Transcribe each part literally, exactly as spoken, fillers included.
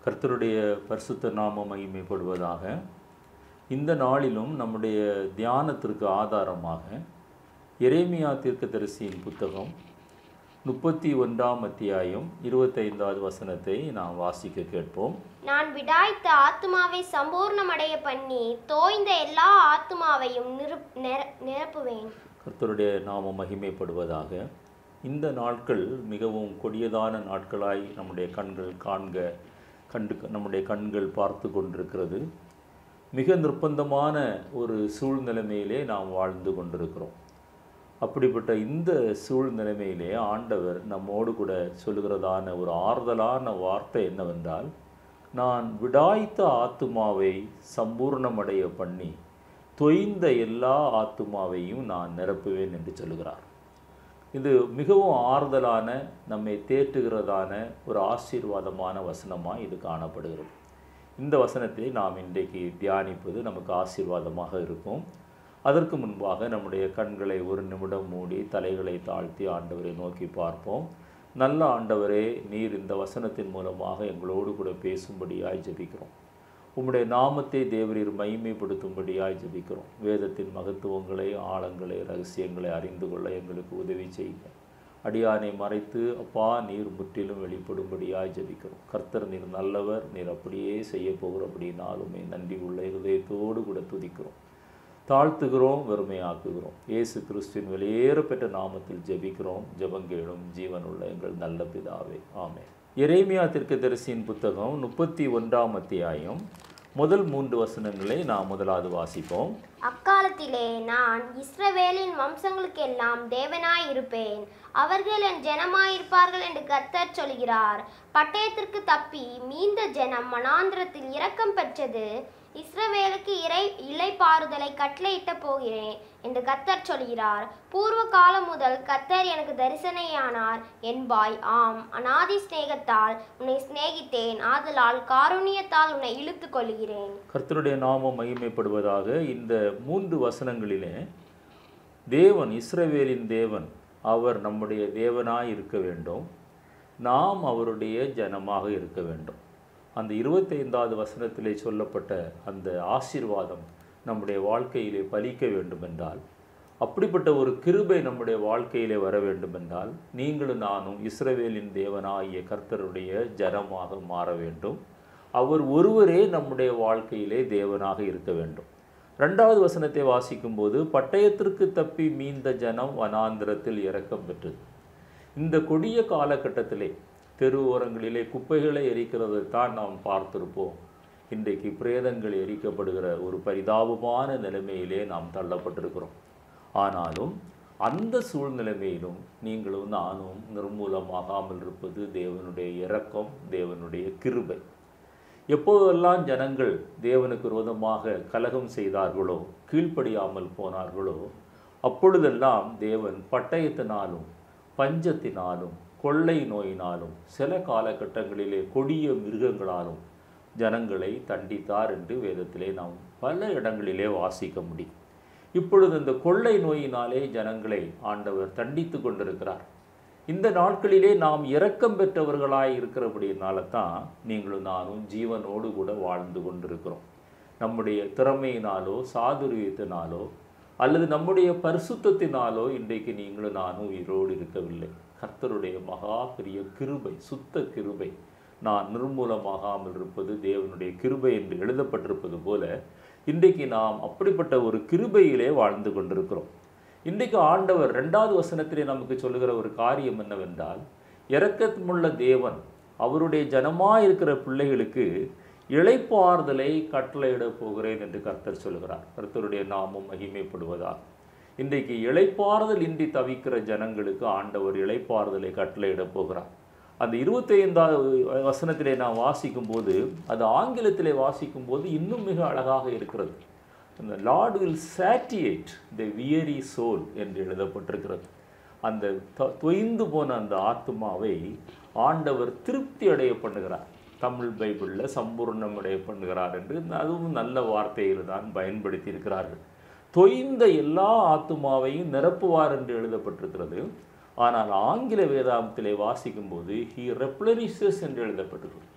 கர்த்தருடைய பரிசுத்த நாமம் மகிமைப்படுவதாக. இந்த நாளிலும் நம்முடைய தியானத்திற்கு ஆதாரமாக எரேமியா தீர்க்கதரிசியின் புத்தகம் முப்பத்தி ஒன்றாம் அத்தியாயம் இருபத்தைந்தாவது வசனத்தை நாம் வாசிக்க கேட்போம். நான் விடாய்த்த ஆத்துமாவை சம்பூர்ணமடைய பண்ணி தோய்ந்த எல்லா ஆத்துமாவையும் நிரப்புவேன். கர்த்தருடைய நாமம் மகிமைப்படுவதாக. இந்த நாட்கள் மிகவும் கொடியதான நாட்களாய் நம்முடைய கண்கள் காண்க கண்டு நம்முடைய கண்கள் பார்த்து கொண்டிருக்கிறது. மிக நிர்பந்தமான ஒரு சூழ்நிலைமையிலே நாம் வாழ்ந்து கொண்டிருக்கிறோம். அப்படிப்பட்ட இந்த சூழ்நிலைமையிலே ஆண்டவர் நம்மோடு கூட சொல்லுகிறதான ஒரு ஆறுதலான வார்த்தை என்னவென்றால், நான் விடாய்த்த ஆத்துமாவை சம்பூர்ணமடைய பண்ணி தொய்ந்த எல்லா ஆத்துமாவையும் நான் நிரப்புவேன் என்று சொல்லுகிறார். இது மிகவும் ஆறுதலான, நம்மை தேற்றுகிறதான ஒரு ஆசீர்வாதமான வசனமாக இது காணப்படுகிறது. இந்த வசனத்தை நாம் இன்றைக்கு தியானிப்பது நமக்கு ஆசீர்வாதமாக இருக்கும். அதற்கு முன்பாக நம்முடைய கண்களை ஒரு நிமிடம் மூடி தலைகளை தாழ்த்தி ஆண்டவரை நோக்கி பார்ப்போம். நல்ல ஆண்டவரே, நீர் இந்த வசனத்தின் மூலமாக எங்களோடு கூட பேசும்படியாய் ஜெபிக்கிறோம். உம்முடைய நாமத்தை தேவரீர் மகிமைப்படுத்தும்படியாய் ஜெபிக்கிறோம். வேதத்தின் மகத்துவங்களை, ஆழங்களை, ரகசியங்களை அறிந்து கொள்ள எங்களுக்கு உதவி செய்யுங்க. அடியானை மறைத்து அப்பா நீர் முற்றிலும் வெளிப்படும்படியாய் ஜெபிக்கிறோம். கர்த்தர் நீர் நல்லவர், நீர் அப்படியே செய்ய போகிறபடினாலுமே நன்றி உள்ள இருதயத்தோடு கூட துதிக்கிறோம், தாழ்த்துகிறோம், வெறுமையாக்குகிறோம். இயேசு கிறிஸ்துவின் வெளியேறப்பெற்ற நாமத்தில் ஜெபிக்கிறோம். ஜெபங்கேளும் ஜீவனுள்ள எங்கள் நல்ல பிதாவே, ஆமென். எரேமியா தீர்க்கதரிசியின் புத்தகம் முப்பத்தி ஒன்றாம் அத்தியாயம் முதல் மூன்று வசனங்களை நாம் முதலாவது வாசிப்போம். அக்காலத்திலே நான் இஸ்ரவேலின் வம்சங்களுக்கெல்லாம் தேவனாய் இருப்பேன், அவர்கள் என் ஜனமாயிருப்பார்கள் என்று கர்த்தர் சொல்கிறார். பட்டயத்திற்கு தப்பி மீந்த ஜனம் வனாந்திரத்தில் இரக்கம் பெற்றது. இஸ்ரவேலுக்கு இறை இளைப்பாறுதலை கட்டளையிட்ட போகிறேன் என்று கர்த்தர் சொல்கிறார். பூர்வ காலம் முதல் கர்த்தர் எனக்கு தரிசனையானார் என்பாய். ஆம், அநாதி சிநேகத்தால் உன்னை சிநேகித்தேன், ஆதலால் காருண்யத்தால் உன்னை இழுத்து கொள்கிறேன். கர்த்தருடைய நாமம் மகிமைப்படுவதாக. இந்த மூன்று வசனங்களிலே தேவன், இஸ்ரவேலின் தேவன், அவர் நம்முடைய தேவனாய் இருக்க வேண்டும், நாம் அவருடைய ஜனமாக இருக்க வேண்டும். அந்த இருபத்தைந்தாவது வசனத்திலே சொல்லப்பட்ட அந்த ஆசீர்வாதம் நம்முடைய வாழ்க்கையிலே பலிக்க வேண்டுமென்றால், அப்படிப்பட்ட ஒரு கிருபை நம்முடைய வாழ்க்கையிலே வர வேண்டுமென்றால், நீங்களும் நானும் இஸ்ரவேலின் தேவனாகிய கர்த்தருடைய ஜனமாக மாற வேண்டும். அவர் ஒருவரே நம்முடைய வாழ்க்கையிலே தேவனாக இருக்க வேண்டும். ரெண்டாவது வசனத்தை வாசிக்கும்போது, பட்டயத்திற்கு தப்பி மீந்த ஜனம் வனாந்திரத்தில் இரக்கம் பெற்றது. இந்த கொடிய காலகட்டத்திலே தெரு ஓரங்களிலே குப்பைகளை எரிக்கிறதை தான் நாம் பார்த்திருப்போம். இன்றைக்கு பிரேதங்கள் எரிக்கப்படுகிற ஒரு பரிதாபமான நிலைமையிலே நாம் தள்ளப்பட்டிருக்கிறோம். ஆனாலும் அந்த சூழ்நிலைமையிலும் நீங்களும் நானும் நிர்மூலமாகாமல் இருப்பது தேவனுடைய இரக்கம், தேவனுடைய கிருபை. எப்போதெல்லாம் ஜனங்கள் தேவனுக்கு விரோதமாக கலகம் செய்தார்களோ, கீழ்ப்படியாமல் போனார்களோ, அப்பொழுதெல்லாம் தேவன் பட்டயத்தினாலும் பஞ்சத்தினாலும் கொள்ளை நோயினாலும் சில காலகட்டங்களிலே கொடிய மிருகங்களாலும் ஜனங்களை தண்டித்தார் என்று வேதத்திலே நாம் பல இடங்களிலே வாசிக்க முடியும். இப்பொழுது இந்த கொள்ளை நோயினாலே ஜனங்களை ஆண்டவர் தண்டித்து கொண்டிருக்கிறார். இந்த நாட்களிலே நாம் இரக்கம் பெற்றவர்களாய் இருக்கிறபடினால தான் நீங்களும் நானும் ஜீவனோடு கூட வாழ்ந்து கொண்டிருக்கிறோம். நம்முடைய திறமையினாலோ சாதுரியத்தினாலோ அல்லது நம்முடைய பரிசுத்தத்தினாலோ இன்றைக்கு நீங்களும் நானும் உயிரோடு இருக்கவில்லை. கர்த்தருடைய மகா பெரிய கிருபை, சுத்த கிருபை. நான் நிர்மூலமாகாமல் இருப்பது தேவனுடைய கிருபை என்று எழுதப்பட்டிருப்பது போல இன்றைக்கு நாம் அப்படிப்பட்ட ஒரு கிருபையிலே வாழ்ந்து கொண்டிருக்கிறோம். இன்றைக்கு ஆண்டவர் ரெண்டாவது வசனத்திலே நமக்கு சொல்லுகிற ஒரு காரியம் என்னவென்றால், இரக்கமுள்ள தேவன் அவருடைய ஜனமாய் இருக்கிற பிள்ளைகளுக்கு இளைப்பாறுதலை கட்டளையிட போகிறேன் என்று கர்த்தர் சொல்கிறார். கர்த்தருடைய நாமம் மகிமைப்படுவதாக. இன்றைக்கு இளைப்பாறுதல் இன்றி தவிக்கிற ஜனங்களுக்கு ஆண்டவர் இளைப்பாறுதலை கட்டளையிட போகிறார். அந்த இருபத்தி ஐந்தாவது வசனத்திலே நான் வாசிக்கும் போது, அது ஆங்கிலத்திலே வாசிக்கும் போது இன்னும் மிக அழகாக இருக்கிறது. அந்த Lord will satiate the weary soul என்று எழுதப்பட்டிருக்கிறது. அந்த தொய்ந்து போன அந்த ஆத்மாவை ஆண்டவர் திருப்தி அடைய பண்ணுகிறார். தமிழ் பைபிளில் சம்பூர்ணம் அடைய பண்ணுகிறார் என்று அதுவும் நல்ல வார்த்தையில் தான் பயன்படுத்தி இருக்கிறார்கள். தொய்ந்த எல்லா ஆத்துமாவையும் நிரப்புவார் என்று எழுதப்பட்டிருக்கிறது. ஆனால் ஆங்கில வேதாந்தத்திலே வாசிக்கும் போது ஹி ரெப்ளரிஷஸ் என்று எழுதப்பட்டிருக்கிறது.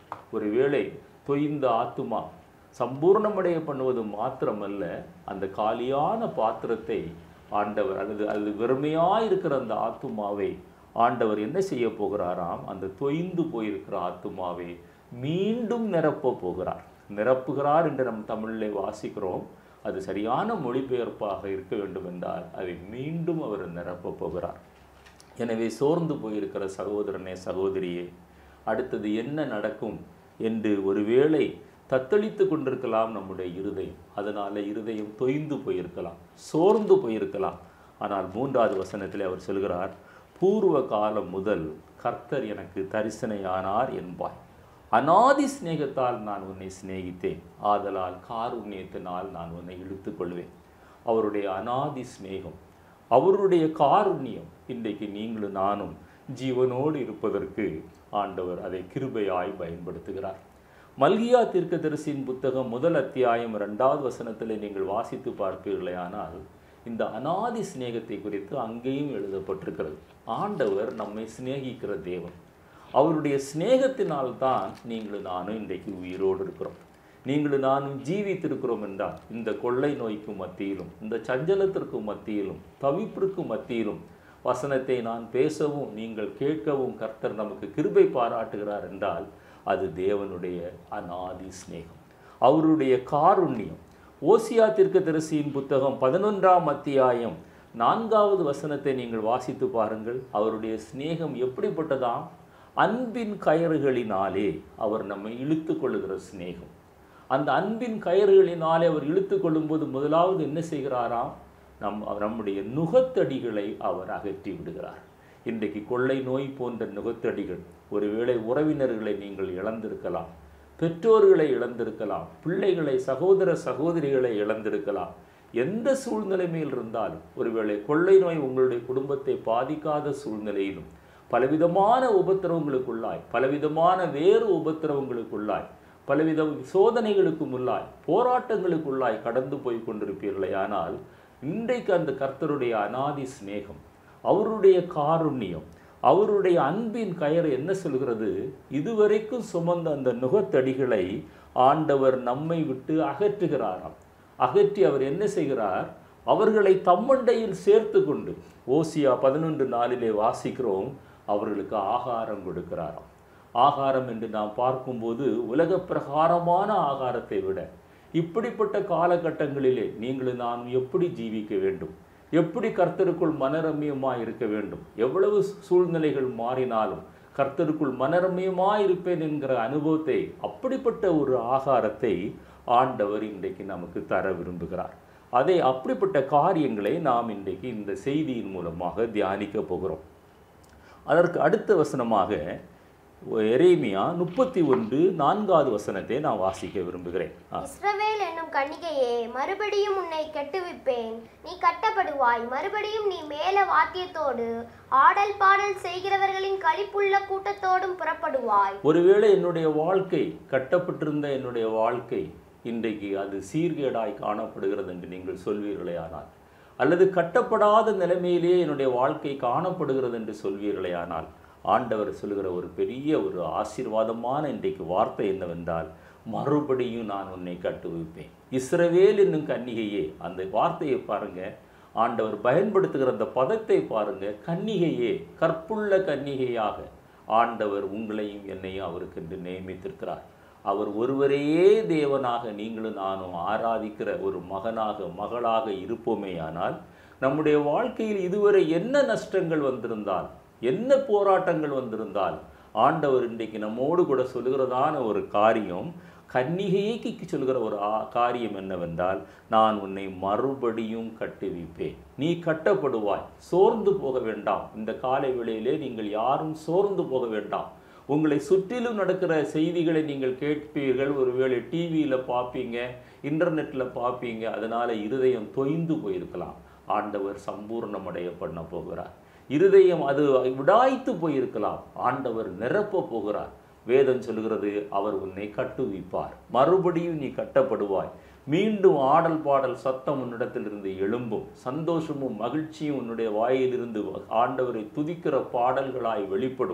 ஒருவேளை தொய்ந்த ஆத்துமா சம்பூர்ணமடைய பண்ணுவது மாத்திரமல்ல, அந்த காலியான பாத்திரத்தை ஆண்டவர் அல்லது அது வெறுமையாக இருக்கிற அந்த ஆத்துமாவை ஆண்டவர் என்ன செய்ய போகிறாராம்? அந்த தொய்ந்து போயிருக்கிற ஆத்துமாவை மீண்டும் நிரப்ப போகிறார். நிரப்புகிறார் என்று நம் தமிழிலே வாசிக்கிறோம். அது சரியான மொழிபெயர்ப்பாக இருக்க வேண்டும் என்றால் அதை மீண்டும் அவர் நிரப்ப போகிறார். எனவே சோர்ந்து போயிருக்கிற சகோதரனே, சகோதரியே, அடுத்தது என்ன நடக்கும் என்று ஒருவேளை தத்தளித்து கொண்டிருக்கலாம் நம்முடைய இருதயம். அதனால இருதயம் தொய்ந்து போயிருக்கலாம், சோர்ந்து போயிருக்கலாம். ஆனால் மூன்றாவது வசனத்தில் அவர் சொல்கிறார், பூர்வ காலம் முதல் கர்த்தர் எனக்கு தரிசனையானார் என்பாய். அநாதி சிநேகத்தால் நான் உன்னை சிநேகித்தேன், ஆதலால் காருண்யத்தினால் நான் உன்னை இழுத்து கொள்வேன். அவருடைய அநாதி சிநேகம், அவருடைய காருண்யம் இன்றைக்கு நீங்களும் நானும் ஜீவனோடு இருப்பதற்கு ஆண்டவர் அதை கிருபையாய் பயன்படுத்துகிறார். மல்கியா தீர்க்கதரிசியின் புத்தகம் முதல் அத்தியாயம் இரண்டாவது வசனத்தில் நீங்கள் வாசித்து பார்ப்பீர்களே, ஆனால் இந்த அநாதி சிநேகத்தை குறித்து அங்கேயும் எழுதப்பட்டிருக்கிறது. ஆண்டவர் நம்மை சிநேகிக்கிற தேவன். அவருடைய சிநேகத்தினால்தான் நீங்களும் நானும் இன்றைக்கு உயிரோடு இருக்கிறோம், நீங்களும் நானும் ஜீவித்திருக்கிறோம் என்றால் இந்த கொள்ளை நோய்க்கும் மத்தியிலும், இந்த சஞ்சலத்திற்கும் மத்தியிலும், தவிப்பிற்கும் மத்தியிலும் வசனத்தை நான் பேசவும் நீங்கள் கேட்கவும் கர்த்தர் நமக்கு கிருபை பாராட்டுகிறார் என்றால் அது தேவனுடைய அநாதி சிநேகம், அவருடைய காருண்யம். ஓசியா தீர்க்கதரிசியின் புத்தகம் பதினொன்றாம் அத்தியாயம் நான்காவது வசனத்தை நீங்கள் வாசித்து பாருங்கள். அவருடைய சிநேகம் எப்படிப்பட்டதாம்? அன்பின் கயறுகளினாலே அவர் நம்மை இழுத்து கொள்ளுகிற சிநேகம். அந்த அன்பின் கயறுகளினாலே அவர் இழுத்து கொள்ளும்போது முதலாவது என்ன செய்கிறாராம்? நம் நம்முடைய நுகத்தடிகளை அவர் அகற்றி விடுகிறார். இன்றைக்கு கொள்ளை நோய் போன்ற நுகத்தடிகள், ஒருவேளை உறவினர்களை நீங்கள் இழந்திருக்கலாம், பெற்றோர்களை இழந்திருக்கலாம், பிள்ளைகளை, சகோதர சகோதரிகளை இழந்திருக்கலாம். எந்த சூழ்நிலைமையில் இருந்தாலும், ஒருவேளை கொள்ளை நோய் உங்களுடைய குடும்பத்தை பாதிக்காத சூழ்நிலையிலும், பலவிதமான உபத்திரவங்களுக்குள்ளாய், பலவிதமான வேறு உபத்திரவங்களுக்குள்ளாய், பலவித சோதனைகளுக்கும் உள்ளாய், போராட்டங்களுக்குள்ளாய் கடந்து போய் கொண்டிருப்பீர்களே, ஆனால் இன்றைக்கு அந்த கர்த்தருடைய அநாதி சிநேகம், அவருடைய காருண்யம், அவருடைய அன்பின் கயறு என்ன சொல்கிறது? இதுவரைக்கும் சுமந்த அந்த நுகத்தடிகளை ஆண்டவர் நம்மை விட்டு அகற்றுகிறாராம். அகற்றி அவர் என்ன செய்கிறார்? அவர்களை தம்மண்டையில் சேர்த்து கொண்டு, ஓசியா பதினொன்று நாளிலே வாசிக்கிறோம், அவர்களுக்கு ஆகாரம் கொடுக்கிறாராம். ஆகாரம் என்று நாம் பார்க்கும்போது உலக பிரகாரமான ஆகாரத்தை விட இப்படிப்பட்ட காலகட்டங்களிலே நீங்களும் நான் எப்படி ஜீவிக்க வேண்டும், எப்படி கர்த்தருக்குள் மனரம்யமாய் இருக்க வேண்டும், எவ்வளவு சூழ்நிலைகள் மாறினாலும் கர்த்தருக்குள் மனரம்யமாய் இருப்பேன் என்கிற அனுபவத்தை, அப்படிப்பட்ட ஒரு ஆகாரத்தை ஆண்டவர் இன்றைக்கு நமக்கு தர விரும்புகிறார். அதை அப்படிப்பட்ட காரியங்களை நாம் இன்றைக்கு இந்த செய்தியின் மூலமாக தியானிக்க போகிறோம். அதற்கு அடுத்த வசனமாக எரேமியா முப்பத்தி ஒன்று நான்காவது வசனத்தை நான் வாசிக்க விரும்புகிறேன். இஸ்ரவேல் என்னும் கன்னிகையே, மறுபடியும் உன்னை கட்டுவிப்பேன், நீ கட்டப்படுவாய். மறுபடியும் நீ மேல வாத்தியத்தோடு ஆடல் பாடல் செய்கிறவர்களின் களிப்புள்ள கூட்டத்தோடும் புறப்படுவாய். ஒருவேளை என்னுடைய வாழ்க்கை, கட்டப்பட்டிருந்த என்னுடைய வாழ்க்கை இன்றைக்கு அது சீர்கேடாய் காணப்படுகிறது என்று நீங்கள் சொல்வீர்களே ஆனால், அல்லது கட்டப்படாத நிலைமையிலேயே என்னுடைய வாழ்க்கை காணப்படுகிறது என்று சொல்வீர்களே ஆனால், ஆண்டவர் சொல்கிற ஒரு பெரிய ஒரு ஆசீர்வாதமான இன்றைக்கு வார்த்தை என்னவென்றால், மறுபடியும் நான் உன்னை கட்டுவிப்பேன். இஸ்ரவேல் என்னும் கன்னிகையே, அந்த வார்த்தையை பாருங்க, ஆண்டவர் பயன்படுத்துகிற அந்த பதத்தை பாருங்க. கன்னிகையே, கற்புள்ள கன்னிகையாக ஆண்டவர் உங்களையும் என்னையும் அவருக்கு என்று நியமித்திருக்கிறார். அவர் ஒருவரையே தேவனாக நீங்களும் நானும் ஆராதிக்கிற ஒரு மகனாக, மகளாக இருப்போமே ஆனால், நம்முடைய வாழ்க்கையில் இதுவரை என்ன நஷ்டங்கள் வந்திருந்தால், என்ன போராட்டங்கள் வந்திருந்தால், ஆண்டவர் இன்றைக்கு நம்மோடு கூட சொல்லுகிறதான ஒரு காரியம், கன்னிகைக்கு சொல்கிற ஒரு காரியம் என்னவென்றால், நான் உன்னை மறுபடியும் கட்டுவிப்பேன், நீ கட்டப்படுவாய். சோர்ந்து போக வேண்டாம். இந்த காலை வேளையிலே நீங்கள் யாரும் சோர்ந்து போக வேண்டாம். உங்களை சுற்றிலும் நடக்கிற செய்திகளை நீங்கள் கேட்பீர்கள், ஒருவேளை டிவியில் பார்ப்பீங்க, இன்டர்நெட்டில் பார்ப்பீங்க, அதனால் இருதயம் தொய்ந்து போயிருக்கலாம். ஆண்டவர் சம்பூர்ணமடைய பண்ண போகிறார். இருதயம் அது விடாய்த்து போயிருக்கலாம், ஆண்டவர் நிரப்ப போகிறார். வேதம் சொல்கிறது, அவர் உன்னை கட்டுவிப்பார், மறுபடியும் நீ கட்டப்படுவாய். மீண்டும் ஆடல் பாடல் சத்தம் உன்னிடத்திலிருந்து எழும்பும், சந்தோஷமும் மகிழ்ச்சியும் உன்னுடைய வாயிலிருந்து ஆண்டவரை துதிக்கிற பாடல்களாய் வெளிப்படும்.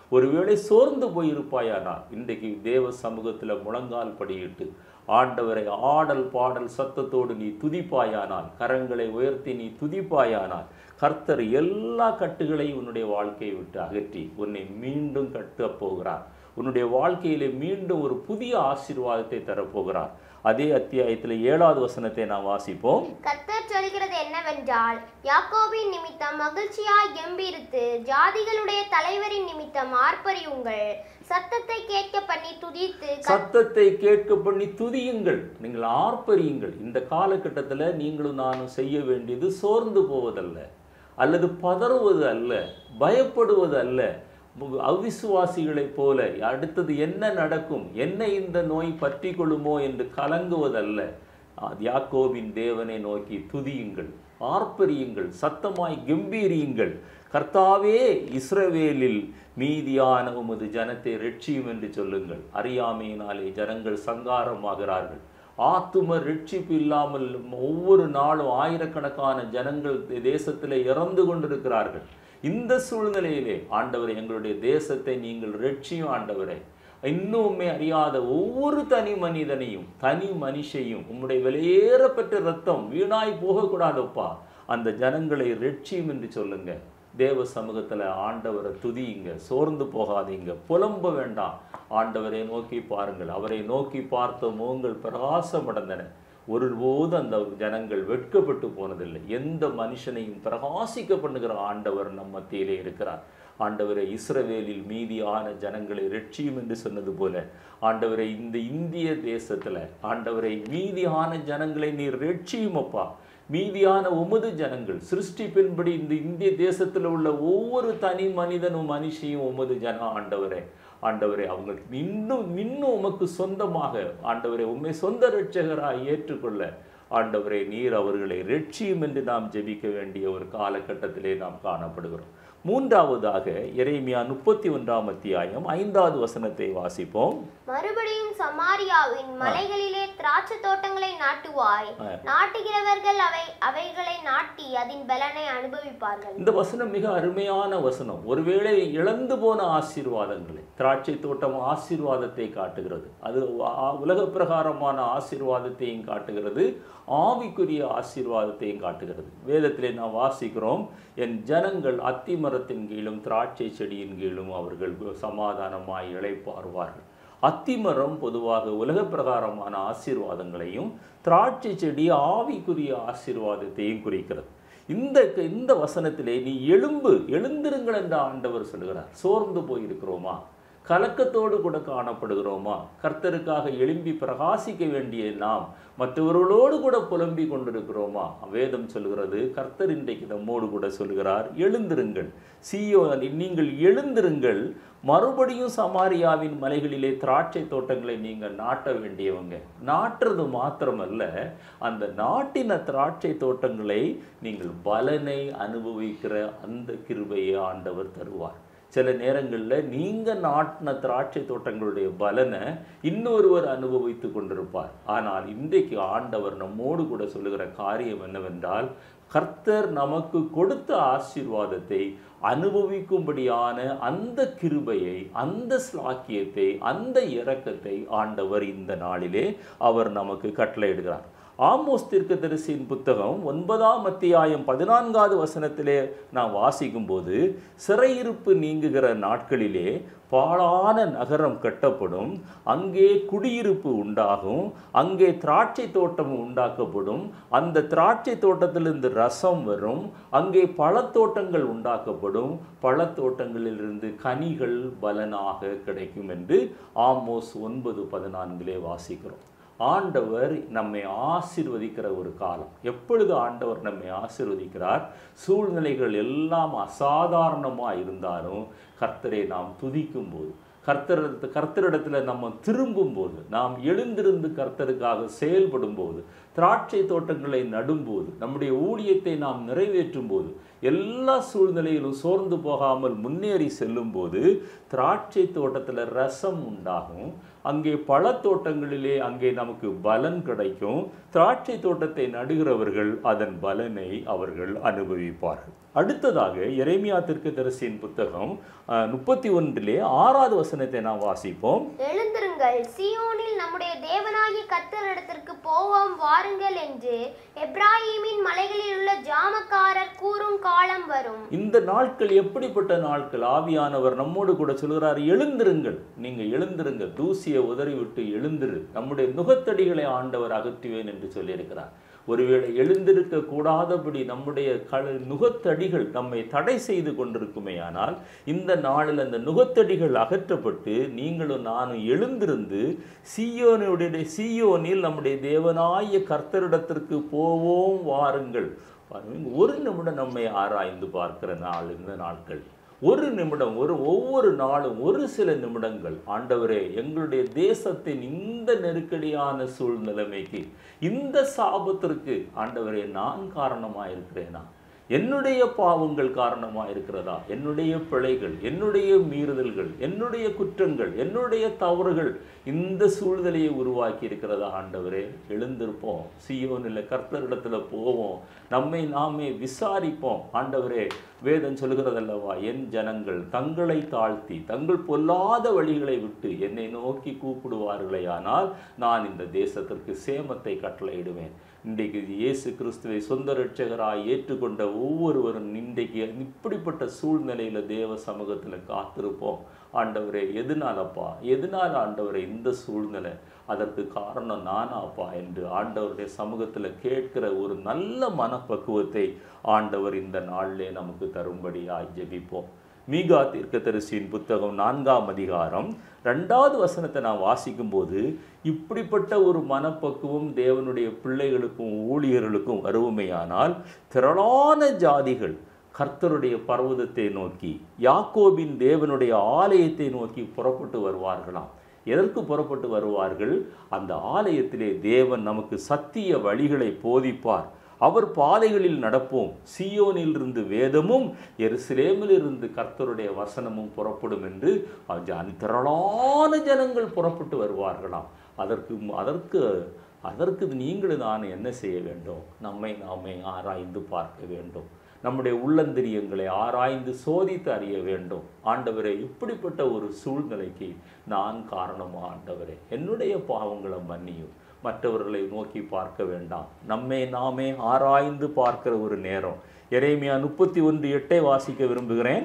ஒருவேளை சோர்ந்து போயிருப்பாயானால் இன்றைக்கு தேவ சமூகத்தில் முழங்கால் படியிட்டு ஆண்டவரை ஆடல் பாடல் சத்தத்தோடு நீ துதிப்பாயானால், கரங்களை உயர்த்தி நீ துதிப்பாயானால், கர்த்தர் எல்லா கட்டுகளையும் உன்னுடைய வாழ்க்கையை விட்டு அகற்றி உன்னை மீண்டும் கட்டப் போகிறார். உன்னுடைய வாழ்க்கையிலே மீண்டும் ஒரு புதிய ஆசீர்வாதத்தை தரப்போகிறார். அதே அத்தியாயத்தில் ஏழாவது வசனத்தை நாம் வாசிப்போம். கர்த்தர் சொல்கிறது என்னவென்றால், யாக்கோபின் நிமித்தம் மகிழ்ச்சியாய் கெம்பீரித்து ஜாதிகளுடைய தலைவரின் நிமித்தம் ஆர்ப்பரியுங்கள். சத்தத்தை கேட்க பண்ணி துதித்து சத்தத்தை கேட்க பண்ணி துதியுங்கள், நீங்கள் ஆர்ப்பரியுங்கள். இந்த காலகட்டத்தில் நீங்களும் நானும் செய்ய வேண்டியது சோர்ந்து போவதல்ல, அல்லது பதறுவது அல்ல, பயப்படுவது அல்ல, அவிசுவாசிகளைப் போல அடுத்தது என்ன நடக்கும், என்ன இந்த நோய் பற்றி கொள்ளுமோ என்று கலங்குவதல்ல. யாக்கோபின் தேவனை நோக்கி துதியுங்கள், ஆர்ப்பரியுங்கள், சத்தமாய் கம்பீரியுங்கள். கர்த்தாவே, இஸ்ரவேலில் மீதியான உமது ஜனத்தை ரட்சியும் என்று சொல்லுங்கள். அறியாமையினாலே ஜனங்கள் சங்காரமாகிறார்கள். ஆத்தும ரட்சிப்பு இல்லாமல் ஒவ்வொரு நாளும் ஆயிரக்கணக்கான ஜனங்கள் தேசத்தில் இறந்து கொண்டிருக்கிறார்கள். இந்த சூழ்நிலையிலே ஆண்டவரை, எங்களுடைய தேசத்தை நீங்கள் ரட்சியும் ஆண்டவரை. இன்னுமே அறியாத ஒவ்வொரு தனி மனிதனையும் தனி மனுஷையும் உம்முடைய வெளியேறப்பட்ட ரத்தம் வீணாய் போகக்கூடாதப்பா, அந்த ஜனங்களை ரட்சியும் என்று சொல்லுங்க. தேவ சமூகத்தில் ஆண்டவரை துதியுங்க, சோர்ந்து போகாதீங்க, புலம்ப வேண்டாம். ஆண்டவரை நோக்கி பாருங்கள். அவரை நோக்கி பார்த்த முகங்கள் பிரகாசமடைந்தன. ஒருபோது அந்த ஜனங்கள் வெட்கப்பட்டு போனதில்லை. எந்த மனுஷனையும் பிரகாசிக்க பண்ணுகிற ஆண்டவர் நம் மத்தியிலே இருக்கிறார். ஆண்டவரை, இஸ்ரவேலில் மீதியான ஜனங்களை ரட்சியும் என்று சொன்னது போல ஆண்டவரை, இந்த இந்திய தேசத்தில் ஆண்டவரை மீதியான ஜனங்களை நீர் ரட்சியுமப்பா. மீதியான உமது ஜனங்கள் சிருஷ்டிப்பின்படி இந்த இந்திய தேசத்தில் உள்ள ஒவ்வொரு தனி மனிதனும் மனுஷியும் உமது ஜனம் ஆண்டவரே. ஆண்டவரே, அவங்களுக்கு இன்னும் இன்னும் உமக்கு சொந்தமாக ஆண்டவரே, உம்மை சொந்த இரட்சகராய் ஏற்றுக்கொள்ள ஆண்டவரே நீர் அவர்களை ரட்சியும் என்று நாம் ஜெபிக்க வேண்டிய ஒரு காலகட்டத்திலே நாம் காணப்படுகிறோம். மூன்றாவதாக எரேமியா முப்பத்தி ஒன்றாம் அத்தியாயம் ஐந்தாவது வசனத்தை வாசிப்போம். மறுபடியும் சமாரியாவின் மலைகளிலே திராட்சை தோட்டங்களை நாட்டுவாய், நாட்டுகிறவர்கள் அவை அவைகளை நாட்டி அதன் பலனை அனுபவிப்பார்கள். இந்த வசனம் மிக அருமையான வசனம். ஒருவேளை இழந்து போன ஆசீர்வாதங்களை, திராட்சை தோட்டம் ஆசீர்வாதத்தை காட்டுகிறது, அது உலக பிரகாரமான ஆசீர்வாதத்தையும் காட்டுகிறது, ஆவிக்குரிய ஆசீர்வாதத்தையும் காட்டுகிறது. வேதத்திலே நாம் வாசிக்கிறோம், என் ஜனங்கள் அத்தி மரத்தின் கீழும் திராட்சை செடியின் கீழும் அவர்கள் சமாதானமாய் இளைப்பாறுவார்கள். அத்திமரம் பொதுவாக உலக பிரகாரமான ஆசீர்வாதங்களையும், திராட்சை செடி ஆவிக்குரிய ஆசீர்வாதத்தையும் குறிக்கிறது. இந்த இந்த வசனத்திலே நீ எழும்பு, எழுந்திருங்கள் என்று ஆண்டவர் சொல்கிறார். சோர்ந்து போயிருக்கிறோமா? கலக்கத்தோடு கூட காணப்படுகிறோமா? கர்த்தருக்காக எழும்பி பிரகாசிக்க வேண்டிய நாம் மற்றவர்களோடு கூட புலம்பி கொண்டிருக்கிறோமா? வேதம் சொல்கிறது, கர்த்தர் இன்றைக்கு நம்மோடு கூட சொல்கிறார், எழுந்திருங்கள் சீயோன், நீங்கள் எழுந்திருங்கள். மறுபடியும் சமாரியாவின் மலைகளிலே திராட்சை தோட்டங்களை நீங்கள் நாட்ட வேண்டியவங்க. நாட்டுறது மாத்திரமல்ல, அந்த நாட்டின திராட்சை தோட்டங்களை நீங்கள் பலனை அனுபவிக்கிற அந்த கிருபையை ஆண்டவர் தருவார். சில நேரங்களில் நீங்கள் நாட்டின திராட்சை தோட்டங்களுடைய பலனை இன்னொருவர் அனுபவித்து கொண்டிருப்பார். ஆனால் இன்றைக்கு ஆண்டவர் நம்மோடு கூட சொல்லுகிற காரியம் என்னவென்றால், கர்த்தர் நமக்கு கொடுத்த ஆசீர்வாதத்தை அனுபவிக்கும்படியான அந்த கிருபையை, அந்த ஸ்லாக்கியத்தை, அந்த இரக்கத்தை ஆண்டவர் இந்த நாளிலே அவர் நமக்கு கட்டளையிடுகிறார். ஆமோஸ் தீர்க்கதரிசியின் புத்தகம் ஒன்பதாம் அத்தியாயம் பதினான்காவது வசனத்திலே நாம் வாசிக்கும் போது, சிறையிருப்பு நீங்குகிற நாட்களிலே பாழான நகரம் கட்டப்படும், அங்கே குடியிருப்பு உண்டாகும், அங்கே திராட்சை தோட்டம் உண்டாக்கப்படும், அந்த திராட்சை தோட்டத்திலிருந்து ரசம் வரும், அங்கே பழத்தோட்டங்கள் உண்டாக்கப்படும், பழத்தோட்டங்களிலிருந்து கனிகள் பலனாக கிடைக்கும் என்று ஆமோஸ் ஒன்பது பதினான்கிலே வாசிக்கிறோம். ஆண்டவர் நம்மை ஆசீர்வதிக்கிற ஒரு காலம். எப்பொழுது ஆண்டவர் நம்மை ஆசீர்வதிக்கிறார்? சூழ்நிலைகள் எல்லாம் அசாதாரணமாக இருந்தாலும் கர்த்தரை நாம் துதிக்கும் போது, கர்த்தர் கர்த்தரிடத்தில் நம்ம திரும்பும் போது, நாம் எழுந்திருந்து கர்த்தருக்காக செயல்படும் போது, திராட்சை தோட்டங்களை நடும்போது, நம்முடைய ஊழியத்தை நாம் நிறைவேற்றும் போது, எல்லா சூழ்நிலையிலும் சோர்ந்து போகாமல் முன்னேறி செல்லும் போது திராட்சை தோட்டத்தில் ரசம் உண்டாகும், அங்கே பல தோட்டங்களிலே அங்கே நமக்கு பலன் கிடைக்கும். திராட்சை தோட்டத்தை நடுகிறவர்கள் அதன் பலனை அவர்கள் அனுபவிப்பார்கள். அடுத்ததாக எரேமியா தீர்க்கதரிசியின் புத்தகம் முப்பத்தி ஒன்றிலே ஆறாவது வசனத்தை நாம் வாசிப்போம். எழுந்திருங்கள், சீயோனில் நம்முடைய தேவனாகிய கர்த்தரிடத்திற்கு போவோம் வாருங்கள் என்று எப்ராஹீமின் மலைகளில் உள்ள ஜாமக்காரர் கூறும் காலம் வரும். இந்த நாட்கள் எப்படிப்பட்ட நாட்கள்? ஆவியானவர் நம்மோடு கூட சொல்கிறார், எழுந்திருங்கள், நீங்க எழுந்திருங்க, தூசியை உதறிவிட்டு எழுந்திரு, நம்முடைய நுகத்தடிகளை ஆண்டவர் அகற்றுவேன் என்று சொல்லியிருக்கிறார். ஒருவேளை எழுந்திருக்க கூடாதபடி நம்முடைய க நுகத்தடிகள் நம்மை தடை செய்து கொண்டிருக்குமே, ஆனால் இந்த நாளில் அந்த நுகத்தடிகள் அகற்றப்பட்டு நீங்களும் நானும் எழுந்திருந்து சீயோனுடைய சீயோனில் நம்முடைய தேவனாய கர்த்தரிடத்திற்கு போவோம் வாருங்கள். ஒரு நிமிடம் நம்மை ஆராய்ந்து பார்க்கிற நாள் இந்த நாட்கள். ஒரு நிமிடம், ஒரு ஒவ்வொரு நாளும் ஒரு சில நிமிடங்கள், ஆண்டவரே எங்களுடைய தேசத்தின் இந்த நெருக்கடியான சூழ்நிலைமைக்கு, இந்த சாபத்திற்கு ஆண்டவரே நான் காரணமாக இருக்கிறேனா? என்னுடைய பாவங்கள் காரணமாக இருக்கிறதா? என்னுடைய பிழைகள், என்னுடைய மீறுதல்கள், என்னுடைய குற்றங்கள், என்னுடைய தவறுகள் இந்த சூழ்நிலையை உருவாக்கி இருக்கிறதா? ஆண்டவரே எழுந்திருப்போம், சீயோனில் கர்த்தரிடத்துல போவோம், நம்மை நாமே விசாரிப்போம். ஆண்டவரே வேதம் சொல்கிறதல்லவா, என் ஜனங்கள் தங்களை தாழ்த்தி தங்கள் பொல்லாத வழிகளை விட்டு என்னை நோக்கி கூப்பிடுவார்களே, ஆனால் நான் இந்த தேசத்திற்கு சேமத்தை கட்டளையிடுவேன். இன்றைக்கு இயேசு கிறிஸ்துவை சொந்த இரட்சகராய் ஏற்றுக்கொண்ட ஒவ்வொருவரும் இன்றைக்கு இப்படிப்பட்ட சூழ்நிலையில் தேவ சமூகத்தில் காத்திருப்போம். ஆண்டவரே எதுனாலப்பா, எதனால் ஆண்டவரே இந்த சூழ்நிலை, அதற்கு காரணம் நானாப்பா என்று ஆண்டவருடைய சமூகத்தில் கேட்கிற ஒரு நல்ல மனப்பக்குவத்தை ஆண்டவர் இந்த நாளிலே நமக்கு தரும்படியாய் ஜெபிப்போம். மீகா தீர்க்கதரிசியின் புத்தகம் நான்காம் அதிகாரம் ரெண்டாவது வசனத்தை நான் வாசிக்கும் போது, இப்படிப்பட்ட ஒரு மனப்பக்குவம் தேவனுடைய பிள்ளைகளுக்கும் ஊழியர்களுக்கும் வருவுமையானால் திரளான ஜாதிகள் கர்த்தருடைய பர்வதத்தை நோக்கி, யாக்கோபின் தேவனுடைய ஆலயத்தை நோக்கி புறப்பட்டு வருவார்களாம். எதற்கு புறப்பட்டு வருவார்கள்? அந்த ஆலயத்திலே தேவன் நமக்கு சத்திய வழிகளை போதிப்பார், அவர் பாதைகளில் நடப்போம், சீயோனில் இருந்து வேதமும் எருசலேமில் இருந்து கர்த்தருடைய வசனமும் புறப்படும் என்று திரளான ஜனங்கள் புறப்பட்டு வருவார்களாம். அதற்கு அதற்கு அதற்கு நீங்களும் நான் என்ன செய்ய வேண்டும்? நம்மை நாமே ஆராய்ந்து பார்க்க வேண்டும். நம்முடைய உள்ளந்திரியங்களை ஆராய்ந்து சோதித்து அறிய வேண்டும். ஆண்டவரே இப்படிப்பட்ட ஒரு சூழ்நிலைக்கு நான் காரணமா? ஆண்டவரே என்னுடைய பாவங்களை மன்னியும். மற்றவர்களை நோக்கி பார்க்க வேண்டாம், நம்மை நாமே ஆராய்ந்து பார்க்கிற ஒரு நேரம். எரேமியா முப்பத்தி ஒன்று எட்டை வாசிக்க விரும்புகிறேன்.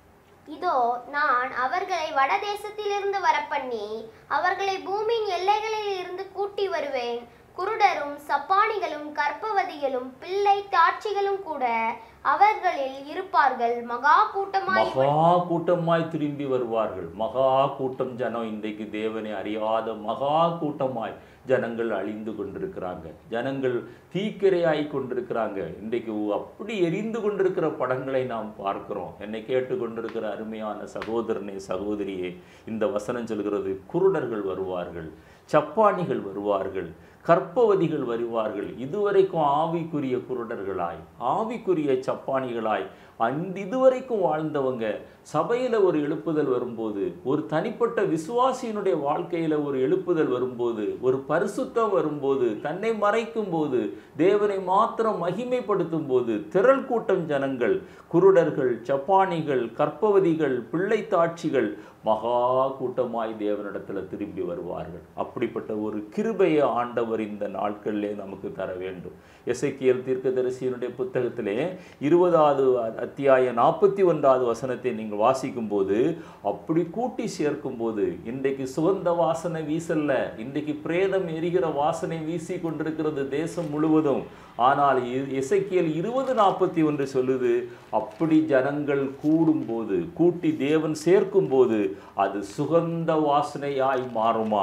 இதோ நான் அவர்களை வடதேசத்திலிருந்து வரப்பண்ணி அவர்களை பூமியின் எல்லைகளில் இருந்து கூட்டி வருவேன். குருடரும் சப்பானிகளும் கர்ப்பவதிகளும் பிள்ளை தாட்சிகளும் கூட அவர்களில் இருப்பார்கள். மகா கூட்டமாய் மகா கூட்டமாய் திரும்பி வருவார்கள். மகா கூட்டம் ஜனம், இன்றைக்கு தேவனை அறியாத மகா கூட்டமாய் ஜனங்கள் அழிந்து கொண்டிருக்கிறாங்க. ஜனங்கள் தீக்கிரையாய் கொண்டிருக்கிறாங்க. இன்றைக்கு அப்படி எரிந்து கொண்டிருக்கிற படங்களை நாம் பார்க்கிறோம். என்னை கேட்டு கொண்டிருக்கிற அருமையான சகோதரனே, சகோதரியே, இந்த வசனம் சொல்கிறது, குருடர்கள் வருவார்கள், சப்பானிகள் வருவார்கள், கர்ப்பவதிகள் வருவார்கள். இதுவரைக்கும் ஆவிக்குரிய குருடர்களாய், ஆவிக்குரிய சப்பானிகளாய் அந்த இதுவரைக்கும் வாழ்ந்தவங்க சபையில் ஒரு எழுப்புதல் வரும்போது, ஒரு தனிப்பட்ட விசுவாசியினுடைய வாழ்க்கையில் ஒரு எழுப்புதல் வரும்போது, ஒரு பரிசுத்தம் வரும்போது, தன்னை மறைக்கும் போது, தேவனை மாத்திரம் மகிமைப்படுத்தும் போது, திரள் கூட்டம் ஜனங்கள், குருடர்கள், சப்பானிகள், கர்ப்பவதிகள், பிள்ளை தாட்சிகள் மகா கூட்டமாய் தேவனிடத்தில் திரும்பி வருவார்கள். அப்படிப்பட்ட ஒரு கிருபையை ஆண்டவர் இந்த நாட்களிலே நமக்கு தர வேண்டும். எசேக்கியேல் தீர்க்கதரிசியினுடைய புத்தகத்திலே இருபதாவது அத்தியாய நாற்பத்தி ஒன்றாவது வசனத்தை நீங்கள் வாசிக்கும் போது, அப்படி கூட்டி சேர்க்கும் போது இன்றைக்கு சுகந்த வாசனை வீசல்ல, இன்றைக்கு பிரேதம் எரிகிற வாசனை வீசி கொண்டிருக்கிறது தேசம் முழுவதும். ஆனால் எசேக்கியேல் இருபது நாற்பத்தி ஒன்று சொல்லுது, அப்படி ஜனங்கள் கூடும்போது, கூட்டி தேவன் சேர்க்கும் போது அது சுகந்த வாசனையாய் மாறுமாம்.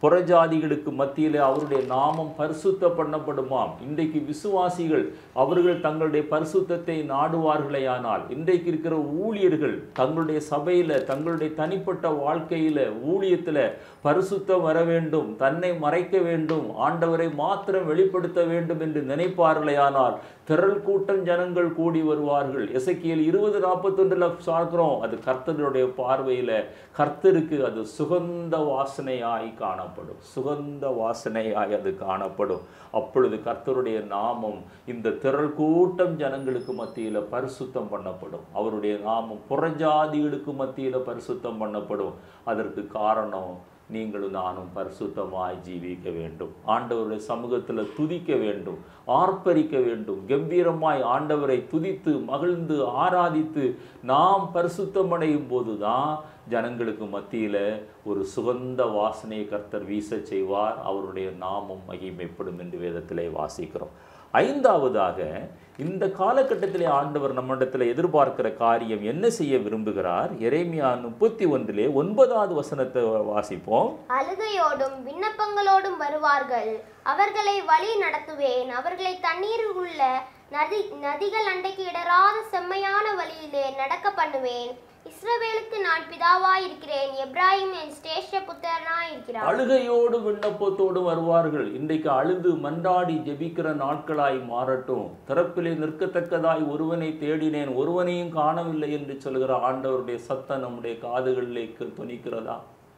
புறஜாதிகளுக்கு மத்தியில் அவருடைய நாமம் பரிசுத்த பண்ணப்படுமாம். இன்றைக்கு விசுவாசிகள் அவர்கள் தங்களுடைய பரிசுத்தத்தை நாடுவார்களேயானால், இன்றைக்கு இருக்கிற ஊழியர்கள் தங்களுடைய சபையில் தங்களுடைய தனிப்பட்ட வாழ்க்கையில் ஊழியத்தில் பரிசுத்தம் வர வேண்டும், தன்னை மறைக்க வேண்டும், ஆண்டவரை மாத்திரம் வெளிப்படுத்த வேண்டும் என்று நினைப்பார்களேயானால் திரள் கூட்டம் ஜனங்கள் கூடி வருவார்கள். எசேக்கியேல் இருபது நாற்பத்தொன்றுல பார்க்கிறோம். அது கர்த்தருடைய பார்வையில கர்த்தருக்கு அது சுகந்த வாசனையாய் காணப்படும். சுகந்த வாசனையாய் அது காணப்படும். அப்பொழுது கர்த்தருடைய நாமம் இந்த திரள் கூட்டம் ஜனங்களுக்கு மத்தியில பரிசுத்தம் பண்ணப்படும். அவருடைய நாமம் புறஜாதிகளுக்கு மத்தியில பரிசுத்தம் பண்ணப்படும். அதற்கு காரணம் நீங்களும் நானும் பரிசுத்தமாய் ஜீவிக்க வேண்டும். ஆண்டவருடைய சமூகத்தில் துதிக்க வேண்டும், ஆர்ப்பரிக்க வேண்டும். கம்பீரமாய் ஆண்டவரை துதித்து மகிழ்ந்து ஆராதித்து நாம் பரிசுத்தமடையும் போதுதான் ஜனங்களுக்கு மத்தியில ஒரு சுகந்த வாசனையை கர்த்தர் வீச செய்வார். அவருடைய நாமம் மகிமைப்படும் என்று வேதத்திலே வாசிக்கிறோம். ஐந்தாவதாக, இந்த காலகட்டத்திலே ஆண்டவர் நம்மிடத்தில் எதிர்பார்க்கிற காரியம் என்ன செய்ய விரும்புகிறார்? எரேமியா முப்பத்தி ஒன்றிலே ஒன்பதாவது வசனத்தை வாசிப்போம். அழுகையோடும் விண்ணப்பங்களோடும் வருவார்கள், அவர்களை வழி நடத்துவேன், அவர்களை தண்ணீரில் உள்ள நதி நதிகள் அண்டைக்கு இடராத செம்மையான வழியிலே நடக்க பண்ணுவேன். இஸ்ரவேலுக்கு நான் பிதாவாய் இருக்கிறேன், எப்ராஹிம் என் சிரேஷ்ட புத்திரனாய் இருக்கிறார். அழுகையோடு விண்ணப்பத்தோடு வருவார்கள். இன்றைக்கு அழுது மன்றாடி ஜெபிக்கிற நாட்களாய் மாறட்டும். திறப்பிலே நிற்கத்தக்கதாய் ஒருவனை தேடினேன், ஒருவனையும் காணவில்லை என்று சொல்கிற ஆண்டவருடைய சத்தம் நம்முடைய காதுகளிலே துணிக்கிறதா?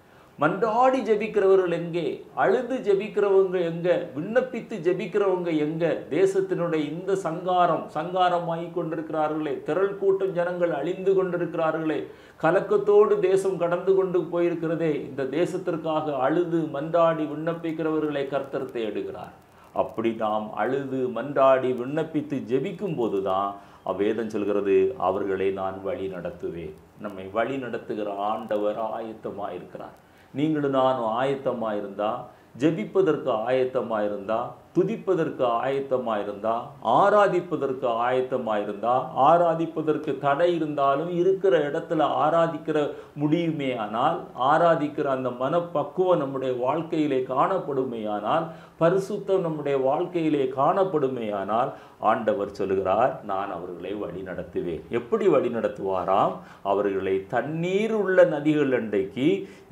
மன்றாடி ஜெபிக்கிறவர்கள் எங்கே? அழுது ஜெபிக்கிறவங்க எங்க? விண்ணப்பித்து ஜெபிக்கிறவங்க எங்க? தேசத்தினுடைய இந்த சங்காரம் சங்காரமாகி கொண்டிருக்கிறார்களே, திரள் கூட்டம் ஜனங்கள் அழிந்து கொண்டிருக்கிறார்களே, கலக்கத்தோடு தேசம் கடந்து கொண்டு போயிருக்கிறதே, இந்த தேசத்திற்காக அழுது மன்றாடி விண்ணப்பிக்கிறவர்களை கர்த்தர் தேடுகிறார். அப்படி நாம் அழுது மன்றாடி விண்ணப்பித்து ஜெபிக்கும் போதுதான் வேதம் சொல்கிறது, அவர்களை நான் வழி நடத்துவேன். நம்மை வழி நடத்துகிற ஆண்டவர் ஆயத்தமாயிருக்கிறார். நீங்களும் நானும் ஆயத்தமாயிருந்தா, ஜெபிப்பதற்கு ஆயத்தமாயிருந்தா, துதிப்பதற்கு ஆயத்தமாயிருந்தா, ஆராதிப்பதற்கு ஆயத்தமாயிருந்தா, ஆராதிப்பதற்கு தடை இருந்தாலும் இருக்கிற இடத்துல ஆராதிக்கிற முடியுமே ஆனால், ஆராதிக்கிற அந்த மனப்பக்குவம் நம்முடைய வாழ்க்கையிலே காணப்படுமேயானால், பரிசுத்தம் நம்முடைய வாழ்க்கையிலே காணப்படுமேயானால், ஆண்டவர் சொல்கிறார், நான் அவர்களை வழி நடத்துவேன். எப்படி வழி நடத்துவாராம்? அவர்களை தண்ணீர் உள்ள நதிகள் அண்டைக்கு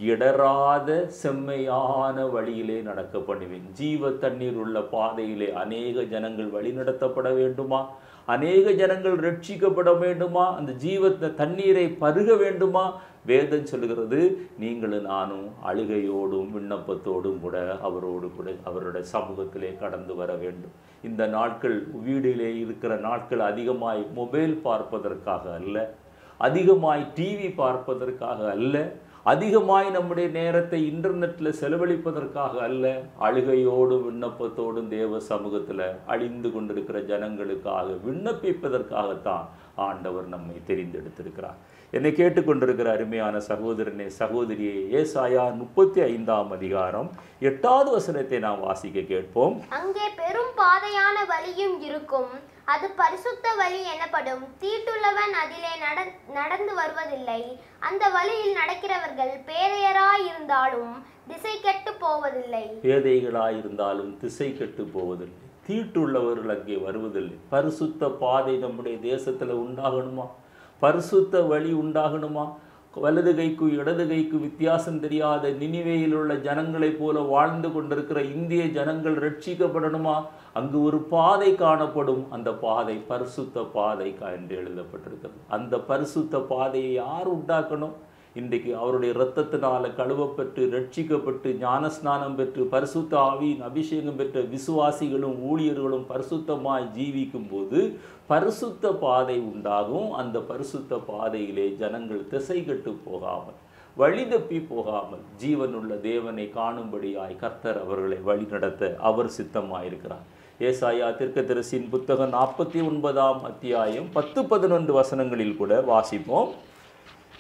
இடராத செம்மையான வழியிலே நடக்க பண்ணுவேன். ஜீவ தண்ணீர் உள்ள பாதையிலே அநேக ஜனங்கள் வழி நடத்தப்பட வேண்டுமா? அநேக ஜனங்கள் ரட்சிக்கப்பட வேண்டுமா? அந்த ஜீவ தண்ணீரை பருக வேண்டுமா? வேதம் சொல்லுகிறது, நீங்களும் நானும் அழுகையோடும் விண்ணப்பத்தோடும் கூட அவரோடு கூட அவருடைய சமூகத்திலே கடந்து வர வேண்டும். இந்த நாட்கள் வீடிலே இருக்கிற நாட்கள் அதிகமாய் மொபைல் பார்ப்பதற்காக அல்ல, அதிகமாய் டிவி பார்ப்பதற்காக அல்ல, அதிகமாய் நம்முடைய நேரத்தை இன்டர்நெட்டில் செலவழிப்பதற்காக அல்ல, அழுகையோடும் விண்ணப்பத்தோடும் தேவ சமூகத்தில் அழிந்து கொண்டிருக்கிற ஜனங்களுக்காக விண்ணப்பிப்பதற்காகத்தான் ஆண்டவர் நம்மை தெரிந்தெடுத்திருக்கிறார். என்னை கேட்டுக்கொண்டிருக்கிற அருமையான சகோதரனே சகோதரியே, ஏசாயா முப்பத்தி ஐந்தாம் அதிகாரம் எட்டாவது வசனத்தை நாம் வாசிக்க கேட்போம். அங்கே பெரும் பாதையான வழியும் இருக்கும், அது பரிசுத்த வழி எனப்படும். தீட்டுள்ளவன் அதிலே நடந்து வருவதில்லை. அந்த வழியில் நடக்கிறவர்கள் பேதையராய் இருந்தாலும் திசை கெட்டு போவதில்லை. பேதைகளாய் இருந்தாலும் திசை கெட்டு போவதில்லை. தீட்டுள்ளவர்கள் அங்கே வருவதில்லை. பரிசுத்த பாதை நம்முடைய தேசத்துல உண்டாகணுமா? பரிசுத்த வழி உண்டாகணுமா? வலது கைக்கு இடது கைக்கு வித்தியாசம் தெரியாத நினிவேயில் உள்ள ஜனங்களைப் போல வாழ்ந்து கொண்டிருக்கிற இந்திய ஜனங்கள் ரட்சிக்கப்படணுமா? அங்கு ஒரு பாதை காணப்படும். அந்த பாதை பரிசுத்த பாதை என்று எழுதப்பட்டிருக்கிறது. அந்த பரிசுத்த பாதையை யார் உண்டாக்கணும்? இன்றைக்கு அவருடைய இரத்தத்தினால கழுவப்பட்டு ரட்சிக்கப்பட்டு ஞானஸ்நானம் பெற்று பரிசுத்த ஆவியின் அபிஷேகம் பெற்ற விசுவாசிகளும் ஊழியர்களும் பரிசுத்தமாய் ஜீவிக்கும் போது பரிசுத்த பாதை உண்டாகும். அந்த பரிசுத்த பாதையிலே ஜனங்கள் திசை கெட்டு போகாமல், வழி தப்பி போகாமல், ஜீவனுள்ள தேவனை காணும்படியாய் கர்த்தர் அவர்களை வழி நடத்த அவர் சித்தமாயிருக்கிறார். ஏசாயா தீர்க்கதரிசியின் புத்தகம் நாற்பத்தி ஒன்பதாம் அத்தியாயம் பத்து பதினொன்று வசனங்களில் கூட வாசிப்போம்.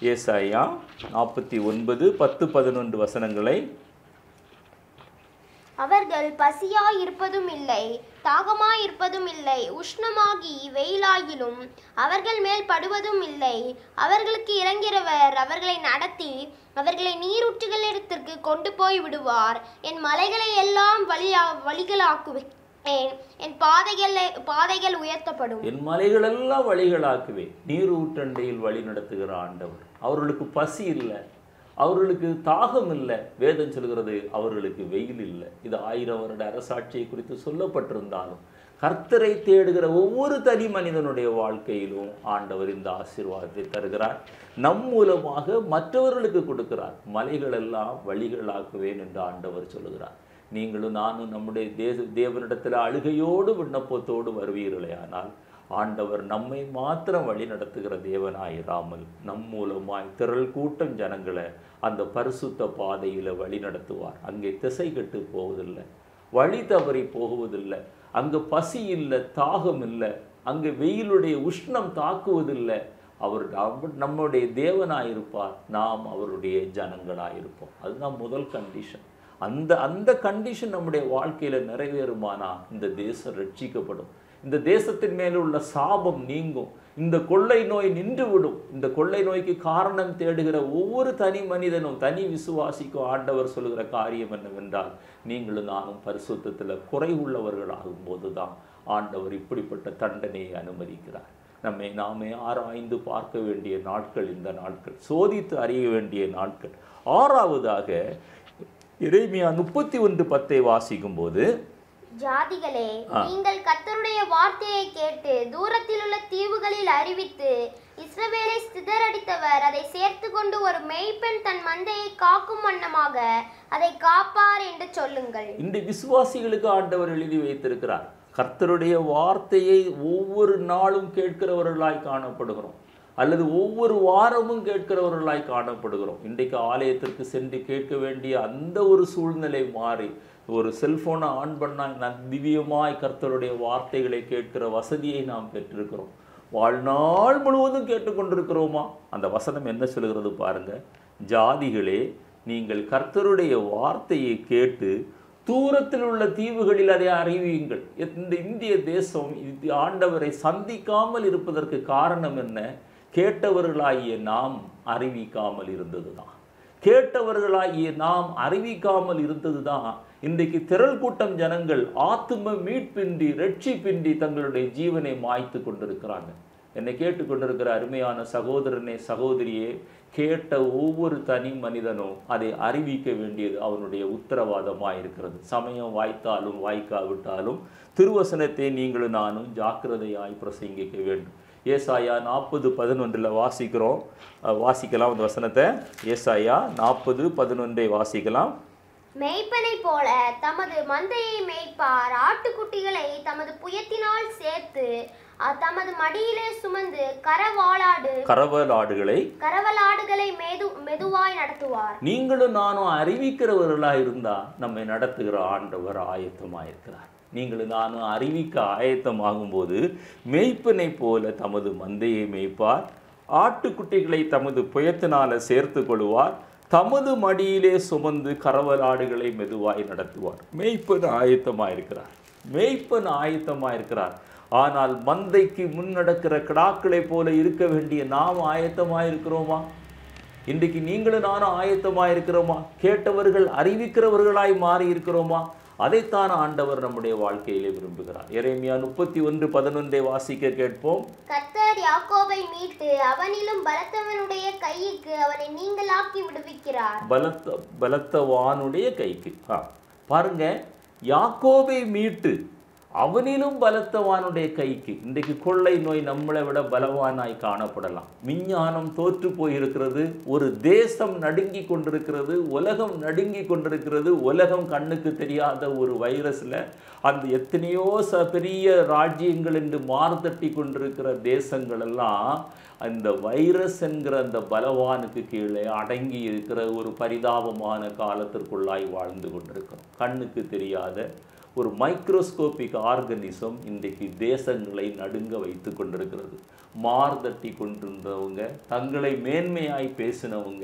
ஏசாயா நாற்பத்தி ஒன்பது பத்து பதினொன்று வசனங்களை அவர்கள் பசியாய் இருப்பதும் இல்லை, தாகமாய் இருப்பதும் இல்லை, உஷ்ணமாகி வெயிலாகிலும் அவர்கள் மேல் படுவதும் இல்லை. அவர்களுக்கு இறங்கிறவர் அவர்களை நடத்தி அவர்களை நீரூற்றுகளிடத்திற்கு கொண்டு போய் விடுவார். என் மலைகளை எல்லாம் வழியா வழிகளாக்குவேன், என் பாதைகளை பாதைகள் உயர்த்தப்படும். என் மலைகளெல்லாம் வழிகளாக்குவேன். நீரூற்றண்டையில் வழி நடத்துகிற ஆண்டவர். அவர்களுக்கு பசி இல்லை, அவர்களுக்கு தாகம் இல்லை. வேதம் சொல்கிறது அவர்களுக்கு வெயில் இல்லை. இது ஆயிரம் வருட அரசாட்சியை குறித்து சொல்லப்பட்டிருந்தாலும் கர்த்தரை தேடுகிற ஒவ்வொரு தனி மனிதனுடைய வாழ்க்கையிலும் ஆண்டவர் இந்த ஆசீர்வாதத்தை தருகிறார். நம் மூலமாக மற்றவர்களுக்கு கொடுக்கிறார். மலைகளெல்லாம் வழிகளாக்குவேன் என்று ஆண்டவர் சொல்லுகிறார். நீங்களும் நானும் நம்முடைய தேச தேவனிடத்தில் அழுகையோடு விண்ணப்பத்தோடு வருவீர்களே, ஆனால் ஆண்டவர் நம்மை மாத்திரம் வழி நடத்துகிற தேவனாயிராமல் நம் மூலமாய் திரள் கூட்டம் ஜனங்களை அந்த பரிசுத்த பாதையில் வழி நடத்துவார். அங்கே திசை கெட்டு போவதில்லை, வழி தவறி போகுவதில்லை. அங்கே பசி இல்லை, தாகம் இல்லை, அங்கே வெயிலுடைய உஷ்ணம் தாக்குவதில்லை. அவர் நம்முடைய தேவனாயிருப்பார், நாம் அவருடைய ஜனங்களாயிருப்போம். அதுதான் முதல் கண்டிஷன். அந்த அந்த கண்டிஷன் நம்முடைய வாழ்க்கையில் நிறைவேறுமானா இந்த தேசம் ரட்சிக்கப்படும். இந்த தேசத்தின் மேலே உள்ள சாபம் நீங்கும். இந்த கொள்ளை நோய் நின்று விடும். இந்த கொள்ளை நோய்க்கு காரணம் தேடுகிற ஒவ்வொரு தனி மனிதனும் தனி விசுவாசிக்கும் ஆண்டவர் சொல்லுகிற காரியம் என்னவென்றால், நீங்களும் நானும் பரிசுத்தத்தில் குறை உள்ளவர்களாகும் போதுதான் ஆண்டவர் இப்படிப்பட்ட தண்டனையை அனுமதிக்கிறார். நம்மை நாமே ஆராய்ந்து பார்க்க வேண்டிய நாட்கள் இந்த நாட்கள், சோதித்து அறிய வேண்டிய நாட்கள். ஆறாவதாக எரேமியா முப்பத்தி ஒன்று பத்தை வாசிக்கும் போது, ஜாதிகளே, நீங்கள் கர்த்தருடைய வார்த்தையை கேட்டு தூரத்தில் உள்ள தீவுகளில் அறிவித்து, இஸ்ரவேலை சிதறடித்தவர் அதை சேர்த்து கொண்டு ஒரு மேய்ப்பன் தன் மந்தையை காக்கும் வண்ணமாக அதை காப்பார் என்று சொல்லுங்கள். இந்த விசுவாசிகளுக்கு ஆண்டவர் எழுதி வைத்திருக்கிறார். கர்த்தருடைய வார்த்தையை ஒவ்வொரு நாளும் கேட்கிறவர்களாய் காணப்படுகிறோம், அல்லது ஒவ்வொரு வாரமும் கேட்கிறவர்களாய் காணப்படுகிறோம். இன்றைக்கு ஆலயத்திற்கு சென்று கேட்க வேண்டிய அந்த ஒரு சூழ்நிலை மாறி ஒரு செல்போனை ஆன் பண்ணால் நான் திவ்யமாய் கர்த்தருடைய வார்த்தைகளை கேட்கிற வசதியை நாம் பெற்றிருக்கிறோம். வாழ்நாள் முழுவதும் கேட்டுக்கொண்டிருக்கிறோமா? அந்த வசனம் என்ன சொல்கிறது பாருங்க. ஜாதிகளே, நீங்கள் கர்த்தருடைய வார்த்தையை கேட்டு தூரத்தில் உள்ள தீவுகளில் அதை அறிவியுங்கள். இந்த இந்திய தேசம் ஆண்டவரை சந்திக்காமல் இருப்பதற்கு காரணம் என்ன? கேட்டவர்களாகிய நாம் அறிவிக்காமல் இருந்ததுதான். கேட்டவர்களாகிய நாம் அறிவிக்காமல் இருந்ததுதான் இன்றைக்கு திரள் கூட்டம் ஜனங்கள் ஆத்தும மீட்பின்றி ரட்சிப்பின்றி தங்களுடைய ஜீவனை மாய்த்து கொண்டிருக்கிறாங்க. என்னை கேட்டுக்கொண்டிருக்கிற அருமையான சகோதரனே, சகோதரியே, கேட்ட ஒவ்வொரு தனி மனிதனும் அதை அறிவிக்க வேண்டியது அவனுடைய உத்தரவாதமாக இருக்கிறது. சமயம் வாய்த்தாலும் வாய்க்காவிட்டாலும் திருவசனத்தை நீங்களும் நானும் ஜாக்கிரதையாய் பிரசங்கிக்க வேண்டும். ஏசாயா நாற்பது பதினொன்றில் வாசிக்கிறோம், வாசிக்கலாம் அந்த வசனத்தை. ஏசாயா நாற்பது பதினொன்றை வாசிக்கலாம். மேய்ப்பனை போல தமது மந்தையை மேய்ப்பார், ஆட்டுக்குட்டிகளை தமது புயத்தினால் சேர்த்து தமது மடியிலே சுமந்து கரவாளாடு கரவலாடுகளை கரவலாடுகளை மெது மெதுவாய் நடத்துவார். நீங்களும் நானும் அறிவிக்கிறவர்களாக இருந்தா நம்மை நடத்துகிற ஆண்டவர் ஆயத்தமாயிருக்கிறார். நீங்களும் நானும் அறிவிக்க ஆயத்தமாகும் போது மேய்ப்பனை போல தமது மந்தையை மேய்ப்பார், ஆட்டுக்குட்டிகளை தமது புயத்தினால சேர்த்து கொள்வார், தமது மடியிலே சுமந்து கரவலாடுகளை மெதுவாய் நடத்துவார். மேய்ப்பன் ஆயத்தமாயிருக்கிறார், மேய்ப்பன் ஆயத்தமாயிருக்கிறார். ஆனால் மந்தைக்கு முன்னடக்கிற கிடாக்களை போல இருக்க வேண்டிய நாம் ஆயத்தமாயிருக்கிறோமா? இன்றைக்கு நீங்களும் நானும் ஆயத்தமாயிருக்கிறோமா? கேட்டவர்கள் அறிவிக்கிறவர்களாய் மாறி இருக்கிறோமா? அதைத்தான் ஆண்டவர் நம்முடைய வாழ்க்கையிலே விரும்புகிறார். எரேமியா முப்பத்தி ஒன்று பதினொன்றை வாசிக்க கேட்போம். கர்த்தர் யாக்கோபை மீட்டு அவனிலும் பலத்தவனுடைய கைக்கு அவனை நீங்களாக்கி விடுவிக்கிறார். பலத்த பலத்தவானுடைய கைக்கு. பாருங்க, யாக்கோபை மீட்டு அவனிலும் பலத்தவானுடைய கைக்கு. இன்றைக்கு கொள்ளை நோய் நம்மளை விட பலவானாய் காணப்படலாம். விஞ்ஞானம் தோற்று போயிருக்கிறது, ஒரு தேசம் நடுங்கி கொண்டிருக்கிறது, உலகம் நடுங்கி கொண்டிருக்கிறது. உலகம் கண்ணுக்கு தெரியாத ஒரு வைரஸில் அந்த எத்தனையோ ச பெரிய ராஜ்யங்கள் என்று மாறுதட்டி கொண்டிருக்கிற தேசங்கள் எல்லாம் அந்த வைரஸ் என்கிற அந்த பலவானுக்கு கீழே அடங்கி இருக்கிற ஒரு பரிதாபமான காலத்திற்குள்ளாய் வாழ்ந்து கொண்டிருக்கிறோம். கண்ணுக்கு தெரியாத ஒரு மைக்ரோஸ்கோபிக் ஆர்கனிசம் இன்றைக்கு தேசங்களை நடுங்க வைத்து கொண்டிருக்கிறது. மார்தட்டி கொண்டிருந்தவங்க, தங்களை மேன்மையாய் பேசினவங்க,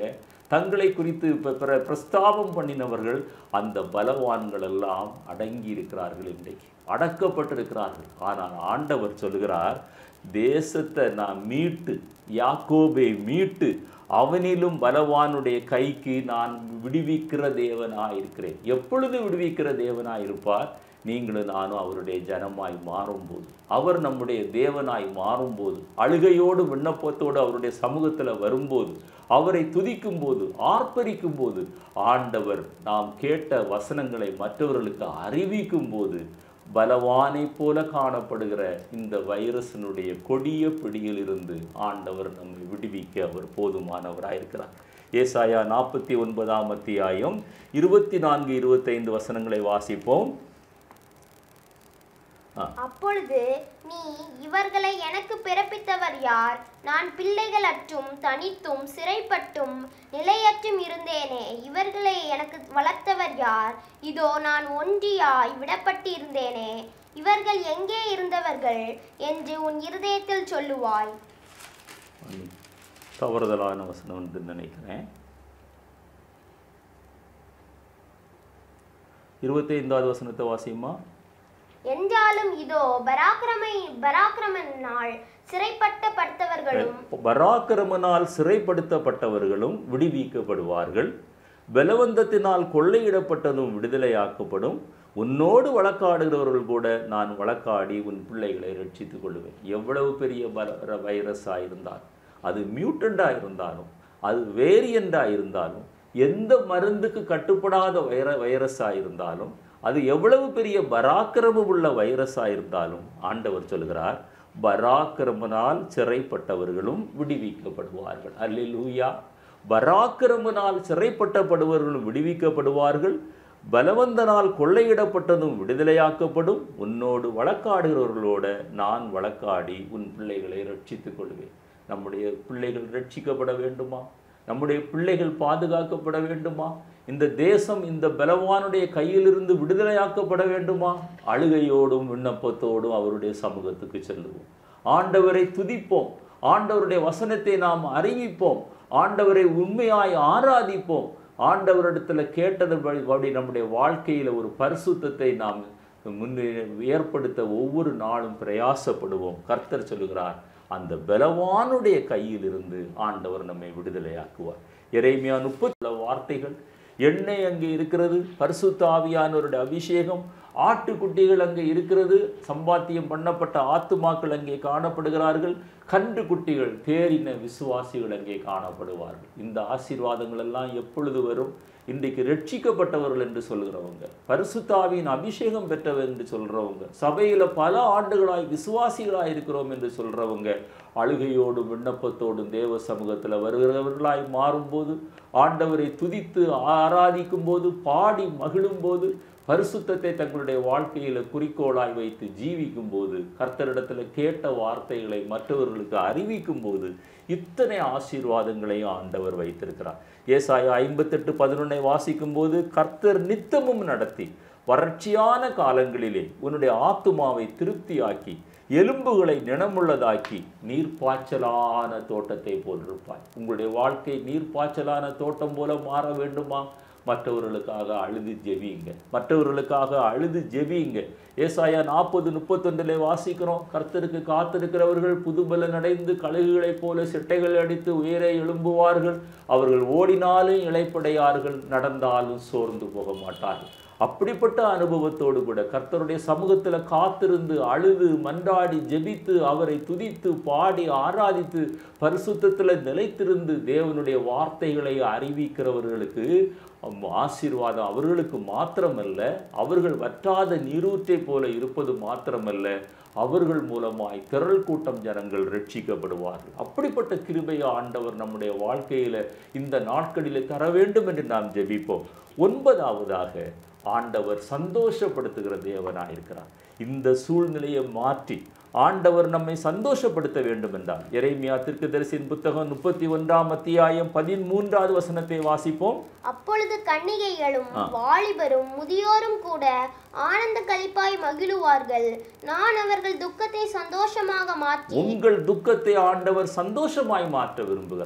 தங்களை குறித்து பிரஸ்தாபம் பண்ணினவர்கள் அந்த பலவான்கள் எல்லாம் அடங்கி இருக்கிறார்கள், இன்றைக்கு அடக்கப்பட்டிருக்கிறார்கள். ஆனால் ஆண்டவர் சொல்கிறார், தேசத்தை நான் மீட்டு, யாக்கோபை மீட்டு, அவனிலும் பலவானுடைய கைக்கு நான் விடுவிக்கிற தேவனாய் இருக்கிறேன். எப்பொழுது விடுவிக்கிற தேவனாய் இருப்பார்? நீங்களும் நானும் அவருடைய ஜனமாய் மாறும்போது, அவர் நம்முடைய தேவனாய் மாறும்போது, அழுகையோடு விண்ணப்பத்தோடு அவருடைய சமூகத்தில் வரும்போது, அவரை துதிக்கும் போது, ஆர்ப்பரிக்கும் போது, ஆண்டவர் நாம் கேட்ட வசனங்களை மற்றவர்களுக்கு அறிவிக்கும் போது, பலவானை போல காணப்படுகிற இந்த வைரஸினுடைய கொடிய பிடியில் இருந்து ஆண்டவர் நம்மை விடுவிக்க அவர் போதுமானவராயிருக்கிறார். ஏசாயா நாற்பத்தி ஒன்பதாம் அத்தியாயம் இருபத்தி நான்கு இருபத்தைந்து வசனங்களை வாசிப்போம். அப்பொழுது நீ, இவர்களை எனக்கு பிறப்பித்தவர் யார்? நான் பிள்ளைகள் அற்றும் தனித்தும் சிறைப்பட்டும் நிலையற்றும் இருந்தேனே, இவர்களை எனக்கு வளர்த்தவர் யார்? இதோ நான் ஒன்றியாய் விடப்பட்டு இருந்தேனே, இவர்கள் எங்கே இருந்தவர்கள் என்று உன் இருதயத்தில் சொல்லுவாய். தவறுதலான வசனம் என்று நினைக்கிறேன். இருபத்தி ஐந்தாவது வசனத்தை வாசியுமா? என்றாலும் இதோ பராக்கிரமை பராக்கிரமனால் சிறைப்படுத்தப்பட்டவர்களும் பராக்கிரமனால் சிறைப்படுத்தப்பட்டவர்களும் விடுவிக்கப்படுவார்கள், பலவந்தத்தினால் கொள்ளையிடப்பட்டதும் விடுதலையாக்கப்படும். உன்னோடு வழக்காடுகிறவர்கள் கூட நான் வழக்காடி உன் பிள்ளைகளை ரட்சித்துக் கொள்வேன். எவ்வளவு பெரிய வைரஸாக இருந்தாலும், அது மியூட்டண்டாக இருந்தாலும், அது வேரியண்டாக இருந்தாலும், எந்த மருந்துக்கு கட்டுப்படாத வைர வைரஸாக இருந்தாலும், அது எவ்வளவு பெரிய பராக்கிரமம் உள்ள வைரஸாக இருந்தாலும், ஆண்டவர் சொல்கிறார், பராக்கிரமனால் சிறைப்பட்டவர்களும் விடுவிக்கப்படுவார்கள். அல்லேலூயா. பராக்கிரமனால் சிறைப்பட்டப்படுபவர்களும் விடுவிக்கப்படுவார்கள், பலவந்தனால் கொள்ளையிடப்பட்டதும் விடுதலையாக்கப்படும். உன்னோடு வழக்காடுகிறவர்களோட நான் வழக்காடி உன் பிள்ளைகளை ரட்சித்துக் கொள்வேன். நம்முடைய பிள்ளைகள் ரட்சிக்கப்பட வேண்டுமா? நம்முடைய பிள்ளைகள் பாதுகாக்கப்பட வேண்டுமா? இந்த தேசம் இந்த பலவானுடைய கையிலிருந்து விடுதலையாக்கப்பட வேண்டுமா? அழுகையோடும் விண்ணப்பத்தோடும் அவருடைய சமூகத்துக்கு செல்லுவோம். ஆண்டவரை துதிப்போம், ஆண்டவருடைய வசனத்தை நாம் அறிவிப்போம், ஆண்டவரை உண்மையாய் ஆராதிப்போம். ஆண்டவரிடத்துல கேட்டது நம்முடைய வாழ்க்கையில ஒரு பரிசுத்தத்தை நாம் முன்னே ஏற்படுத்த ஒவ்வொரு நாளும் பிரயாசப்படுவோம். கர்த்தர் சொல்லுகிறார், அந்த பலவானுடைய கையில் இருந்து ஆண்டவர் நம்மை விடுதலையாக்குவார். எரேமியா முப்பத்தி வார்த்தைகள், எண்ணெய் அங்கே இருக்கிறது, பரிசுத்த ஆவியானவருடைய அபிஷேகம், ஆட்டுக்குட்டிகள் அங்கே இருக்கிறது, சம்பாத்தியம் பண்ணப்பட்ட ஆத்துமாக்கள் அங்கே காணப்படுகிறார்கள், கன்று குட்டிகள் தேறின விசுவாசிகள் அங்கே காணப்படுவார்கள். இந்த ஆசீர்வாதங்கள் எல்லாம் எப்பொழுது வரும்? இன்றைக்கு ரட்சிக்கப்பட்டவர்கள் என்று சொல்கிறவங்க, பரிசுத்த ஆவியின் அபிஷேகம் பெற்றவர் என்று சொல்றவங்க, சபையில பல ஆண்டுகளாய் விசுவாசிகளாய் இருக்கிறோம் என்று சொல்றவங்க, அழுகையோடும் விண்ணப்பத்தோடும் தேவ சமூகத்தில் வருகிறவர்களாய் மாறும்போது, ஆண்டவரை துதித்து ஆராதிக்கும் போது, பாடி மகிழும் போது, பரிசுத்தத்தை தங்களுடைய வாழ்க்கையில குறிக்கோளாய் வைத்து ஜீவிக்கும் போது, கர்த்தரிடத்துல கேட்ட வார்த்தைகளை மற்றவர்களுக்கு அறிவிக்கும் போது, இத்தனை ஆசீர்வாதங்களை ஆண்டவர் வைத்திருக்கிறார். ஏசாயா ஐம்பத்தி எட்டு பதினொன்னை வாசிக்கும் போது, கர்த்தர் நித்தமும் நடத்தி வறட்சியான காலங்களிலே உன்னுடைய ஆத்துமாவை திருப்தியாக்கி எலும்புகளை நினமுள்ளதாக்கி நீர்ப்பாய்ச்சலான தோட்டத்தை போல் இருப்பாய். உங்களுடைய வாழ்க்கை நீர்ப்பாய்ச்சலான தோட்டம் போல மாற வேண்டுமா? மற்றவர்களுக்காக அழுது ஜெபியுங்க, மற்றவர்களுக்காக அழுது ஜெபியுங்க. ஏசாயா நாற்பது முப்பத்தொன்றிலே வாசிக்கிறோம், கர்த்தருக்கு காத்திருக்கிறவர்கள் புதுபலன் அடைந்து கழுகுகளைப் போல சிட்டைகள் அடித்து உயரே எழும்புவார்கள், அவர்கள் ஓடினாலும் இளைப்படையார்கள், நடந்தாலும் சோர்ந்து போக மாட்டார்கள். அப்படிப்பட்ட அனுபவத்தோடு கூட கர்த்தருடைய சமூகத்தில் காத்திருந்து அழுது மன்றாடி ஜெபித்து அவரை துதித்து பாடி ஆராதித்து பரிசுத்தத்தில் நிலைத்திருந்து தேவனுடைய வார்த்தைகளை அறிவிக்கிறவர்களுக்கு ஆசீர்வாதம் அவர்களுக்கு மாத்திரமல்ல, அவர்கள் வற்றாத நீரூற்றை போல இருப்பது மாத்திரமல்ல, அவர்கள் மூலமாய் திரள் கூட்டம் ஜனங்கள் ரட்சிக்கப்படுவார்கள். அப்படிப்பட்ட கிருபையை ஆண்டவர் நம்முடைய வாழ்க்கையில இந்த நாட்களிலே தர வேண்டும் என்று நாம் ஜெபிப்போம். ஒன்பதாவதாக, ஆண்டவர் சந்தோஷப்படுத்துகிற தேவனாக இருக்கிறார். இந்த சூழ்நிலையை மாற்றி ஆண்டவர் நம்மை சந்தோஷப்படுத்த வேண்டும் என்றார். எரேமியா தீர்க்கதரிசியின் புத்தகம் முப்பத்தி ஒன்றாம் அத்தியாயம் பதிமூன்றாவது வசனத்தை வாசிப்போம். அப்பொழுது கன்னிகைகளும் வாலிபரும் முதியோரும் கூட ஆனந்த களிப்பாய் மகிழுவார்கள், நான் அவர்கள் துக்கத்தை சந்தோஷமாக மாற்றி. உங்கள் துக்கத்தை ஆண்டவர் சந்தோஷமாய் மாற்ற விரும்புகிறார்.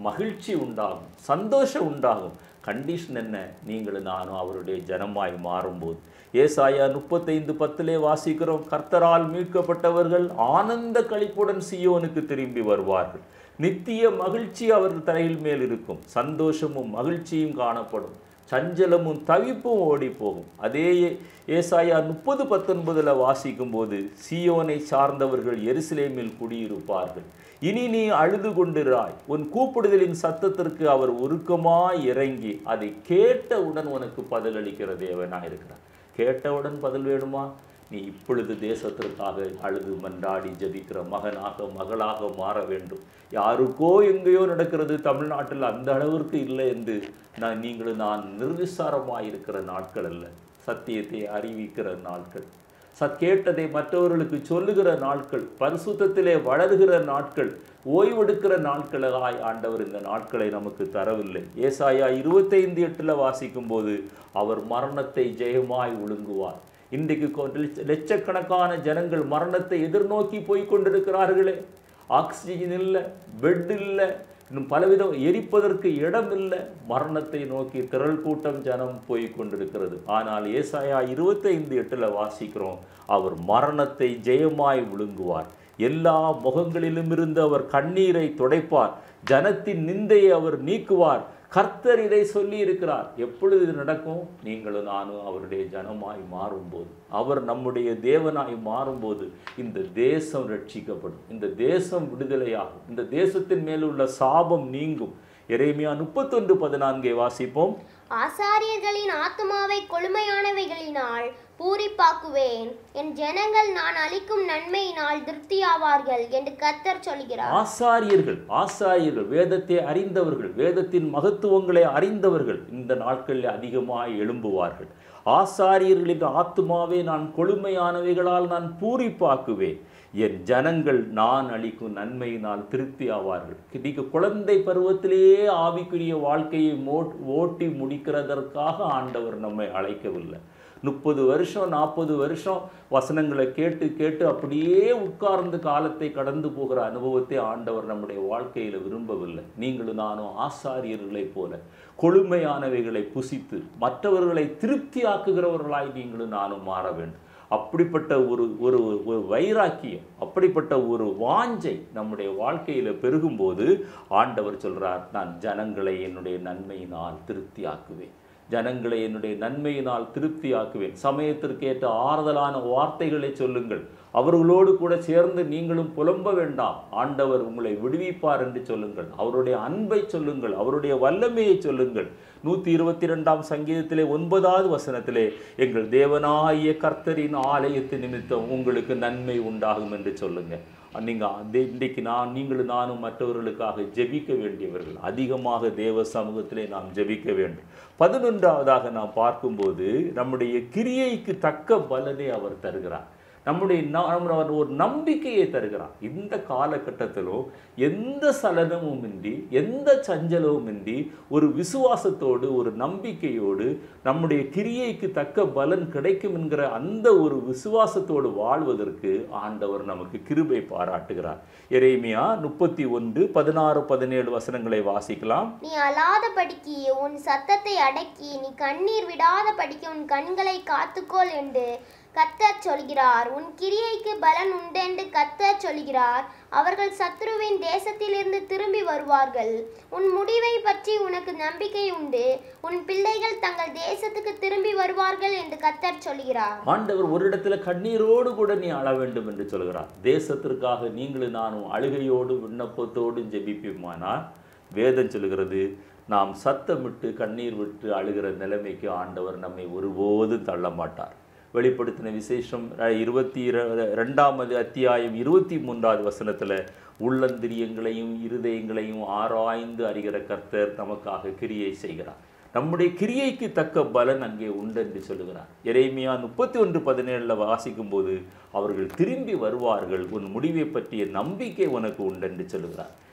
மகிழ்ச்சி உண்டாகும், சந்தோஷம் உண்டாகும். கண்டிஷன் என்ன? நீங்களும் நானும் அவருடைய ஜனமாய் மாறும்போது. ஏசாயா முப்பத்தைந்து பத்திலே வாசிக்கிறோம், கர்த்தரால் மீட்கப்பட்டவர்கள் ஆனந்த களிப்புடன் சீயோனுக்கு திரும்பி வருவார்கள். நித்திய மகிழ்ச்சி அவர்கள் தலையில் மேல் இருக்கும், சந்தோஷமும் மகிழ்ச்சியும் காணப்படும், சஞ்சலமும் தவிப்பும் ஓடி போகும். அதே ஏசாயா முப்பது பத்தொன்பதுல வாசிக்கும் போது, சீயோனை சார்ந்தவர்கள் எருசலேமில் குடியிருப்பார்கள். இனி நீ அழுது கொண்டிராய், உன் கூப்பிடுதலின் சத்தத்திற்கு அவர் உருக்கமாய் இறங்கி அதை கேட்டவுடன் உனக்கு பதிலளிக்கிற தேவனாக இருக்கிறார். கேட்டவுடன் பதில் வேணுமா? நீ இப்பொழுது தேசத்திற்காக அழுது மன்றாடி ஜபிக்கிற மகனாக மகளாக மாற வேண்டும். யாருக்கோ எங்கேயோ நடக்கிறது, தமிழ்நாட்டில் அந்த அளவிற்கு இல்லை என்று நான் நீங்களும் நான் நிர்விசாரமாக இருக்கிற நாட்கள் அல்ல, சத்தியத்தை அறிவிக்கிற நாட்கள், சத் கேட்டதை மற்றவர்களுக்கு சொல்லுகிற நாட்கள், பரிசுத்தத்திலே வளர்கிற நாட்கள், ஓய்வெடுக்கிற நாட்களாய் ஆண்டவர் இந்த நாட்களை நமக்கு தரவில்லை. ஏசாயா இருபத்தைந்து எட்டுல வாசிக்கும் போது, அவர் மரணத்தை ஜெயமாய் ஒழுங்குவார். இன்றைக்கு லட்சக்கணக்கான ஜனங்கள் மரணத்தை எதிர்நோக்கி போய் கொண்டிருக்கிறார்களே. ஆக்சிஜன் இல்லை, பெட் இல்லை, இன்னும் பலவிதம் எரிப்பதற்கு இடம் இல்லை. மரணத்தை நோக்கி திரள் கூட்டம் ஜனம் போய் கொண்டிருக்கிறது. ஆனால் ஏசாயா இருபத்தைந்து எட்டுல வாசிக்கிறோம், அவர் மரணத்தை ஜெயமாய் விழுங்குவார். எல்லா முகங்களிலும் இருந்து அவர் கண்ணீரை துடைப்பார், ஜனத்தின் நிந்தையை அவர் நீக்குவார். கர்த்தர் இதை சொல்லி இருக்கிறார். எப்பொழுது இது நடக்கும்? நீங்களும் நானும் அவருடைய ஜனமாய் மாறும்போது, அவர் நம்முடைய தேவனாய் மாறும்போது இந்த தேசம் ரட்சிக்கப்படும், இந்த தேசம் விடுதலையாகும், இந்த தேசத்தின் மேலுள்ள சாபம் நீங்கும். எரேமியா முப்பத்தொன்று பதினான்கை வாசிப்போம். ஆசாரியர்களின் ஆத்துமாவை கொழுமையானவைகளினால் பூரிப்பாக்குவேன், என் ஜனங்கள் நான் அளிக்கும் நன்மையினால் திருப்தியாவார்கள் என்று கர்த்தர் சொல்கிறார். ஆசாரியர்கள் ஆசாரியர்கள் வேதத்தை அறிந்தவர்கள், வேதத்தின் மகத்துவங்களை அறிந்தவர்கள் இந்த நாட்களில் அதிகமாய் எழும்புவார்கள். ஆசாரியர்களின் ஆத்துமாவை நான் கொழுமையானவைகளால் நான் பூரிப்பாக்குவேன், என் ஜனங்கள் நான் அளிக்கும் நன்மையினால் திருப்தி ஆவார்கள். இன்னைக்கு குழந்தை பருவத்திலேயே ஆவிக்குரிய வாழ்க்கையை ஓட்டி முடிக்கிறதற்காக ஆண்டவர் நம்மை அழைக்கவில்லை. முப்பது வருஷம் நாற்பது வருஷம் வசனங்களை கேட்டு கேட்டு அப்படியே உட்கார்ந்து காலத்தை கடந்து போகிற அனுபவத்தை ஆண்டவர் நம்முடைய வாழ்க்கையில் விரும்பவில்லை. நீங்களும் நானும் ஆசாரியர்களை போல கொழுமையானவைகளை புசித்து மற்றவர்களை திருப்தி ஆக்குகிறவர்களாய் நீங்களும் நானும் மாற வேண்டும். அப்படிப்பட்ட ஒரு ஒரு ஒரு வைராக்கியம், அப்படிப்பட்ட ஒரு வாஞ்சை நம்முடைய வாழ்க்கையில் பெருகும்போது ஆண்டவர் சொல்றார், நான் ஜனங்களை என்னுடைய நன்மையினால் திருப்தி ஆக்குவேன், ஜனங்களை என்னுடைய நன்மையினால் திருப்தி ஆக்குவேன். சமயத்திற்கேற்ற ஆறுதலான வார்த்தைகளை சொல்லுங்கள், அவர்களோடு கூட சேர்ந்து நீங்களும் புலம்ப வேண்டாம், ஆண்டவர் உங்களை விடுவிப்பார் என்று சொல்லுங்கள். அவருடைய அன்பை சொல்லுங்கள், அவருடைய வல்லமையை சொல்லுங்கள். நூற்றி இருபத்தி ரெண்டாம் சங்கீதத்திலே ஒன்பதாவது வசனத்திலே, எங்கள் தேவனாகிய கர்த்தரின் ஆலயத்து நிமித்தம் உங்களுக்கு நன்மை உண்டாகும் என்று சொல்லுங்க. நீங்கள் இன்றைக்கு நான் நீங்களும் நானும் மற்றவர்களுக்காக ஜெபிக்க வேண்டியவர்கள். அதிகமாக தேவ சமூகத்திலே நாம் ஜெபிக்க வேண்டும். பதினொன்றாவதாக நாம் பார்க்கும்போது, நம்முடைய கிரியைக்கு தக்க பலனை அவர் தருகிறார். நம்முடைய ஒரு நம்பிக்கையை தருகிறார். இந்த காலகட்டத்திலும் எந்த சலனமும் இன்றி, எந்த சஞ்சலமும் இன்றி, ஒரு விசுவாசத்தோடு ஒரு நம்பிக்கையோடு நம்முடைய கிரியைக்கு தக்க பலன் கிடைக்கும் என்கிற அந்த ஒரு விசுவாசத்தோடு வாழ்வதற்கு ஆண்டவர் நமக்கு கிருபை பாராட்டுகிறார். எரேமியா முப்பத்தி ஒன்று பதினாறு பதினேழு வசனங்களை வாசிக்கலாம். நீ அழாத படிக்கு உன் சத்தத்தை அடக்கி, நீ கண்ணீர் விடாத படிக்க உன் கண்களை காத்துக்கொள் என்று கர்த்தர் சொல்கிறார். உன் கிரியைக்கு பலன் உண்டென்று கர்த்தர் சொல்கிறார். அவர்கள் சத்ருவின் தேசத்திலிருந்து திரும்பி வருவார்கள். உன் முடிவை பற்றி உனக்கு நம்பிக்கை உண்டு. உன் பிள்ளைகள் தங்கள் தேசத்துக்கு திரும்பி வருவார்கள் என்று கர்த்தர் சொல்கிறார். ஆண்டவர் ஒரு இடத்துல கண்ணீரோடு கூட நீ அழ வேண்டும் என்று சொல்கிறார். தேசத்திற்காக நீங்களும் நானும் அழுகையோடு விண்ணப்பத்தோடு ஜெபிப்போமானால், வேதம் சொல்கிறது, நாம் சத்தமிட்டு கண்ணீர் விட்டு அழுகிற நிலைமைக்கு ஆண்டவர் நம்மை ஒருபோதும் தள்ள மாட்டார். வெளிப்படுத்தின விசேஷம் இருபத்தி ரெண்டாவது அத்தியாயம் இருபத்தி மூன்றாவது வசனத்தில், உள்ளந்திரியங்களையும் இருதயங்களையும் ஆராய்ந்து அறிகிற கர்த்தர் நமக்காக கிரியை செய்கிறார். நம்முடைய கிரியைக்கு தக்க பலன் அங்கே உண்டு என்று சொல்லுகிறார். எரேமியா முப்பத்தி ஒன்று பதினேழுல வாசிக்கும் போது, அவர்கள் திரும்பி வருவார்கள், உன் முடிவை பற்றிய நம்பிக்கை உனக்கு உண்டு என்று சொல்லுகிறார்.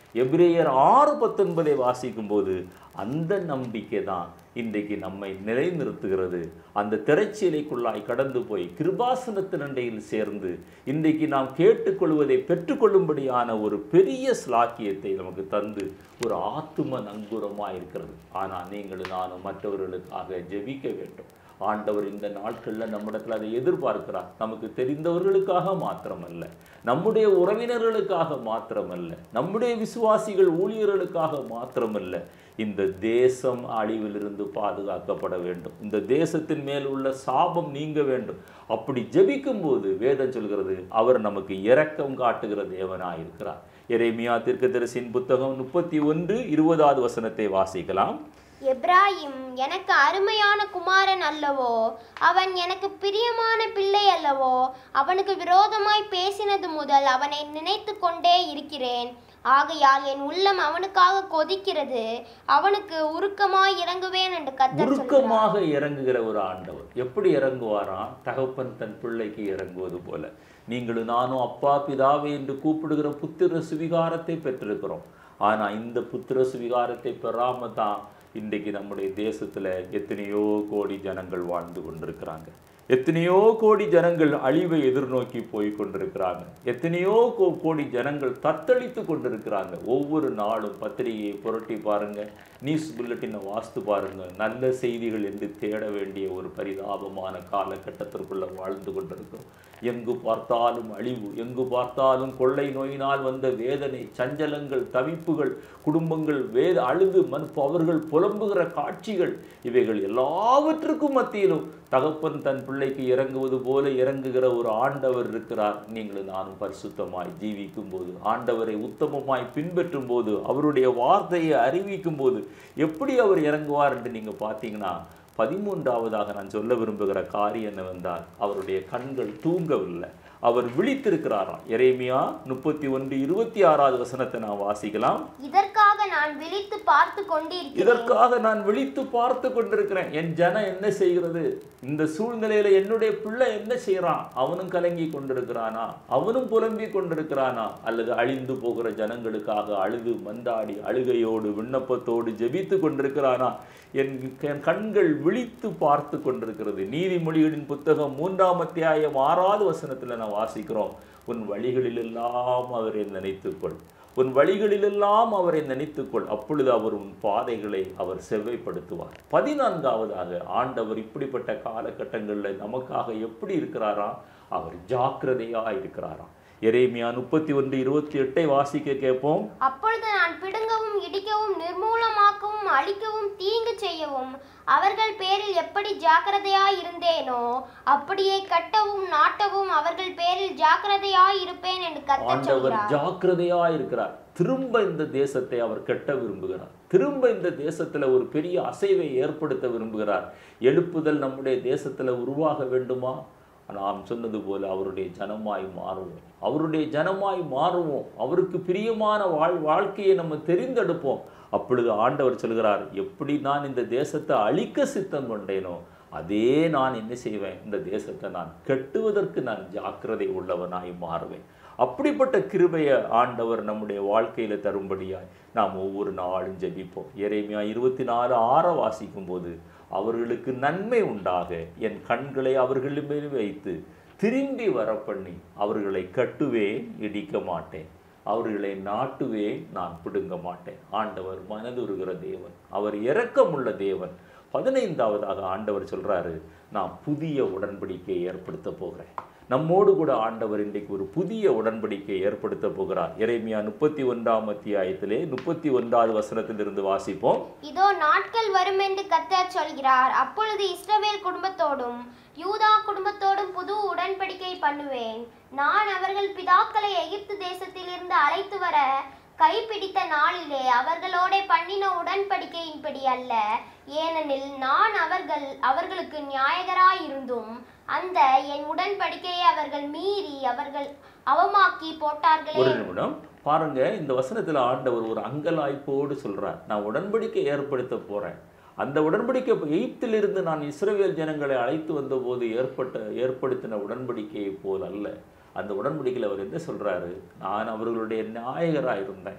எபிரேயர் ஆறு பத்தொன்பதை வாசிக்கும் போது அந்த நம்பிக்கை தான் இன்றைக்கு நம்மை நிலைநிறுத்துகிறது. அந்த திரைச்சீலைக்குள்ளாய் கடந்து போய் கிருபாசனத்தின் அண்டையில் சேர்ந்து இன்றைக்கு நாம் கேட்டுக்கொள்வதை பெற்றுக்கொள்ளும்படியான ஒரு பெரிய ஸ்லாக்கியத்தை நமக்கு தந்து ஒரு ஆத்தும நங்கூரமாக இருக்கிறது. ஆனால் நீங்களும் நானும் மற்றவர்களுக்காக ஜெபிக்க வேண்டும். ஆண்டவர் இந்த நாட்களில் நம்மிடத்தில் அதை எதிர்பார்க்கிறார். நமக்கு தெரிந்தவர்களுக்காக மாத்திரமல்ல, நம்முடைய உறவினர்களுக்காக மாத்திரமல்ல, நம்முடைய விசுவாசிகள் ஊழியர்களுக்காக மாத்திரமல்ல, இந்த தேசம் அழிவிலிருந்து பாதுகாக்கப்பட வேண்டும். இந்த தேசத்தின் மேல் உள்ள சாபம் நீங்க வேண்டும். அப்படி ஜெபிக்கும் போது வேதம் சொல்கிறது அவர் நமக்கு இரக்கம் காட்டுகிற தேவனாயிருக்கிறார். எரேமியா தீர்க்கதரிசியின் புத்தகம் முப்பத்தி ஒன்று இருபதாவது வசனத்தை வாசிக்கலாம். எப்ராயிம் எனக்கு அருமையான குமாரன் அல்லவோ, அவன் எனக்கு பிரியமான பிள்ளை அல்லவோ, அவனுக்கு விரோதமாய் பேசினது முதல் அவனை நினைத்து கொண்டே இருக்கிறேன். ஆகையால் என் உள்ளம் அவனுக்காக கொதிக்கிறது, அவனுக்கு உருக்கமாய் இறங்குவேன் என்று கர்த்தர் சொல்கிறார். உருக்கமாக இறங்குகிற ஒரு ஆண்டவர் எப்படி இறங்குவாராம்? தகப்பன் தன் பிள்ளைக்கு இறங்குவது போல. நீங்களும் நானும் அப்பா பிதாவே என்று கூப்பிடுகிற புத்திர சுவிகாரத்தை பெற்றிருக்கிறோம். ஆனா இந்த புத்திர சுவிகாரத்தை பெறாம தான் இன்றைக்கு நம்முடைய தேசத்துல எத்தனையோ கோடி ஜனங்கள் வாழ்ந்து கொண்டிருக்கிறாங்க. எத்தனையோ கோடி ஜனங்கள் அழிவை எதிர்நோக்கி போய் கொண்டிருக்கிறாங்க. எத்தனையோ கோடி ஜனங்கள் தத்தளித்து கொண்டிருக்கிறாங்க. ஒவ்வொரு நாளும் பத்திரிகையை புரட்டி பாருங்க, நியூஸ் புல்லட்டினை வாசித்து பாருங்க, நல்ல செய்திகள் என்று தேட வேண்டிய ஒரு பரிதாபமான காலகட்டத்திற்குள்ள வாழ்ந்து கொண்டிருக்கிறோம். எங்கு பார்த்தாலும் அழிவு, எங்கு பார்த்தாலும் கொள்ளை நோயினால் வந்த வேதனை, சஞ்சலங்கள், தவிப்புகள், குடும்பங்கள் வேத அழுது மண் அவர்கள் புலம்புகிற காட்சிகள், இவைகள் எல்லாவற்றுக்கும் மத்தியிலும் தகப்பன் தன் பிள்ளைக்கு இறங்குவது போல இறங்குகிற ஒரு ஆண்டவர் இருக்கிறார். நீங்களும் நானும் பரிசுத்தமாய் ஜீவிக்கும் போது, ஆண்டவரை உத்தமமாய் பின்பற்றும் போது, அவருடைய வார்த்தையை அறிவிக்கும் போது எப்படி அவர் இறங்குவார் என்று நீங்க பார்த்தீங்கன்னா, பதிமூன்றாவதாக நான் சொல்ல விரும்புகிற காரியம் என்னவென்றால், அவருடைய கண்கள் தூங்கவில்லை, அவர் விழித்திருக்கிறாராம். எரேமியா முப்பத்தி ஒன்று இருபத்தி ஆறாவது வசனத்தை நான் வாசிக்கலாம். இதற்காக நான் விழித்து பார்த்து கொண்டிருக்கிறேன். இதற்காக நான் விழித்து பார்த்து கொண்டிருக்கிறேன். என் ஜனம் என்ன செய்கிறது? இந்த சூழ்நிலையில என்னுடைய பிள்ளை என்ன செய்யறான்? அவனும் கலங்கி கொண்டிருக்கிறானா? அவனும் புலம்பி கொண்டிருக்கிறானா? அல்லது அழிந்து போகிற ஜனங்களுக்காக அழுது மந்தாடி அழுகையோடு விண்ணப்பத்தோடு ஜெபித்து கொண்டிருக்கிறானா? என் கண்கள் விழித்து பார்த்து கொண்டிருக்கிறது. நீதிமொழிகளின் புத்தகம் மூன்றாம் அத்தியாயம் ஆறாவது வசனத்துல நான் வாசிக்கிறோம், உன் வழிகளிலெல்லாம் அவரை நினைத்துக்கொள், உன் வழிகளிலெல்லாம் அவரை நினைத்துக்கொள், அப்பொழுது அவர் உன் பாதைகளை அவர் செவ்வைப்படுத்துவார். பதினான்காவதாக ஆண்டவர் இப்படிப்பட்ட காலகட்டங்களில் நமக்காக எப்படி இருக்கிறாரா? அவர் ஜாக்கிரதையா இருக்கிறாராம். எரேமியா முப்பத்தி ஒன்று இருபத்தி எட்டை வாசிக்க கேட்போம். அப்பொழுது நான் பிடுங்கவும் இடிக்கவும் நிர்மூலமாக்கவும் அழிக்கவும் தீங்கு செய்யவும் அவர்கள் பேரில் எப்படி ஜாக்கிரதையாய் இருந்தேனோ அப்படியே கட்டவும் நாட்டவும் அவர்கள் பேரில் ஜாக்கிரதையாய் இருப்பேன் என்று கர்த்தர் சொல்கிறார். ஜாக்கிரதையாய் இருக்கிறார். திரும்ப இந்த தேசத்தை அவர் கட்ட விரும்புகிறார். திரும்ப இந்த தேசத்துல ஒரு பெரிய அசைவை ஏற்படுத்த விரும்புகிறார். எழுப்புதல் நம்முடைய தேசத்துல உருவாக வேண்டுமா? நாம் சொன்னது போல அவருடைய ஜனமாய் மாறுவோம், அவருடைய ஜனமாய் மாறுவோம், அவருக்கு பிரியமான வாழ் வாழ்க்கையை நம்ம தெரிந்தெடுப்போம். அப்பொழுது ஆண்டவர் சொல்கிறார், எப்படி நான் இந்த தேசத்தை அழிக்க சித்தம் கொண்டேனோ அதே நான் என்ன செய்வேன்? இந்த தேசத்தை நான் கட்டுவதற்கு நான் ஜாக்கிரதை உள்ளவனாய் மாறுவேன். அப்படிப்பட்ட கிருபையை ஆண்டவர் நம்முடைய வாழ்க்கையில தரும்படியாய் நாம் ஒவ்வொரு நாளும் ஜெபிப்போம். எரேமியா இருபத்தி நாலு ஆற வாசிக்கும் போது, அவர்களுக்கு நன்மை உண்டாக என் கண்களை அவர்கள் மேல் வைத்து திரும்பி வர பண்ணி அவர்களை கட்டுவேன், இடிக்க மாட்டேன், அவர்களை நாட்டுவேன், நான் பிடுங்க மாட்டேன். ஆண்டவர் மனதுருகிற தேவன், அவர் இரக்கமுள்ள தேவன். பதினைந்தாவதாக ஆண்டவர் சொல்றாரு, நான் புதிய உடன்படிக்கையை ஏற்படுத்த போகிறேன். நம்மோடு கூட ஆண்டவர் இன்றைக்கு ஒரு புதிய உடன்படிக்கை ஏற்படுத்த போகிறார். எரேமியா முப்பத்தி ஒன்றாம் அத்தியாயத்திலே முப்பத்தி ஒன்றாவது வசனத்திலிருந்து வாசிப்போம். இதோ நாட்கள் வரும் என்று கர்த்தர் சொல்கிறார், அப்பொழுது இஸ்ரவேல் குடும்பத்தோடும் யூதா குடும்பத்தோடும் புது உடன்படிக்கை பண்ணுவேன். நான் அவர்கள் பிதாக்களை எகிப்து தேசத்திலிருந்து அழைத்து வர கைப்பிடித்த நாளிலே அவர்களோட பண்ணின உடன்படிக்கையின்படி அல்ல, ஏனெனில் நான் அவர்கள் அவர்களுக்கு நியாயகராயிருந்தும் அந்த என் உடன்படிக்கையை அவர்கள் மீறி அவர்கள் அவமாக்கி போட்டார்களே. ஒரு நிமிடம் பாருங்க, இந்த வசனத்துல ஆண்டவர் ஒரு அங்கலாய்ப்போடு சொல்றார், நான் உடன்படிக்கை ஏற்படுத்த போறேன். அந்த உடன்படிக்கை எகிப்திலிருந்து நான் இஸ்ரவேல் ஜனங்களை அழைத்து வந்த போது ஏற்பட்ட ஏற்படுத்தின உடன்படிக்கையை போல் அல்ல. அந்த உடன்படிக்கையில் அவர் என்ன சொல்றாரு? நான் அவர்களுடைய நாயகராக இருந்தேன்,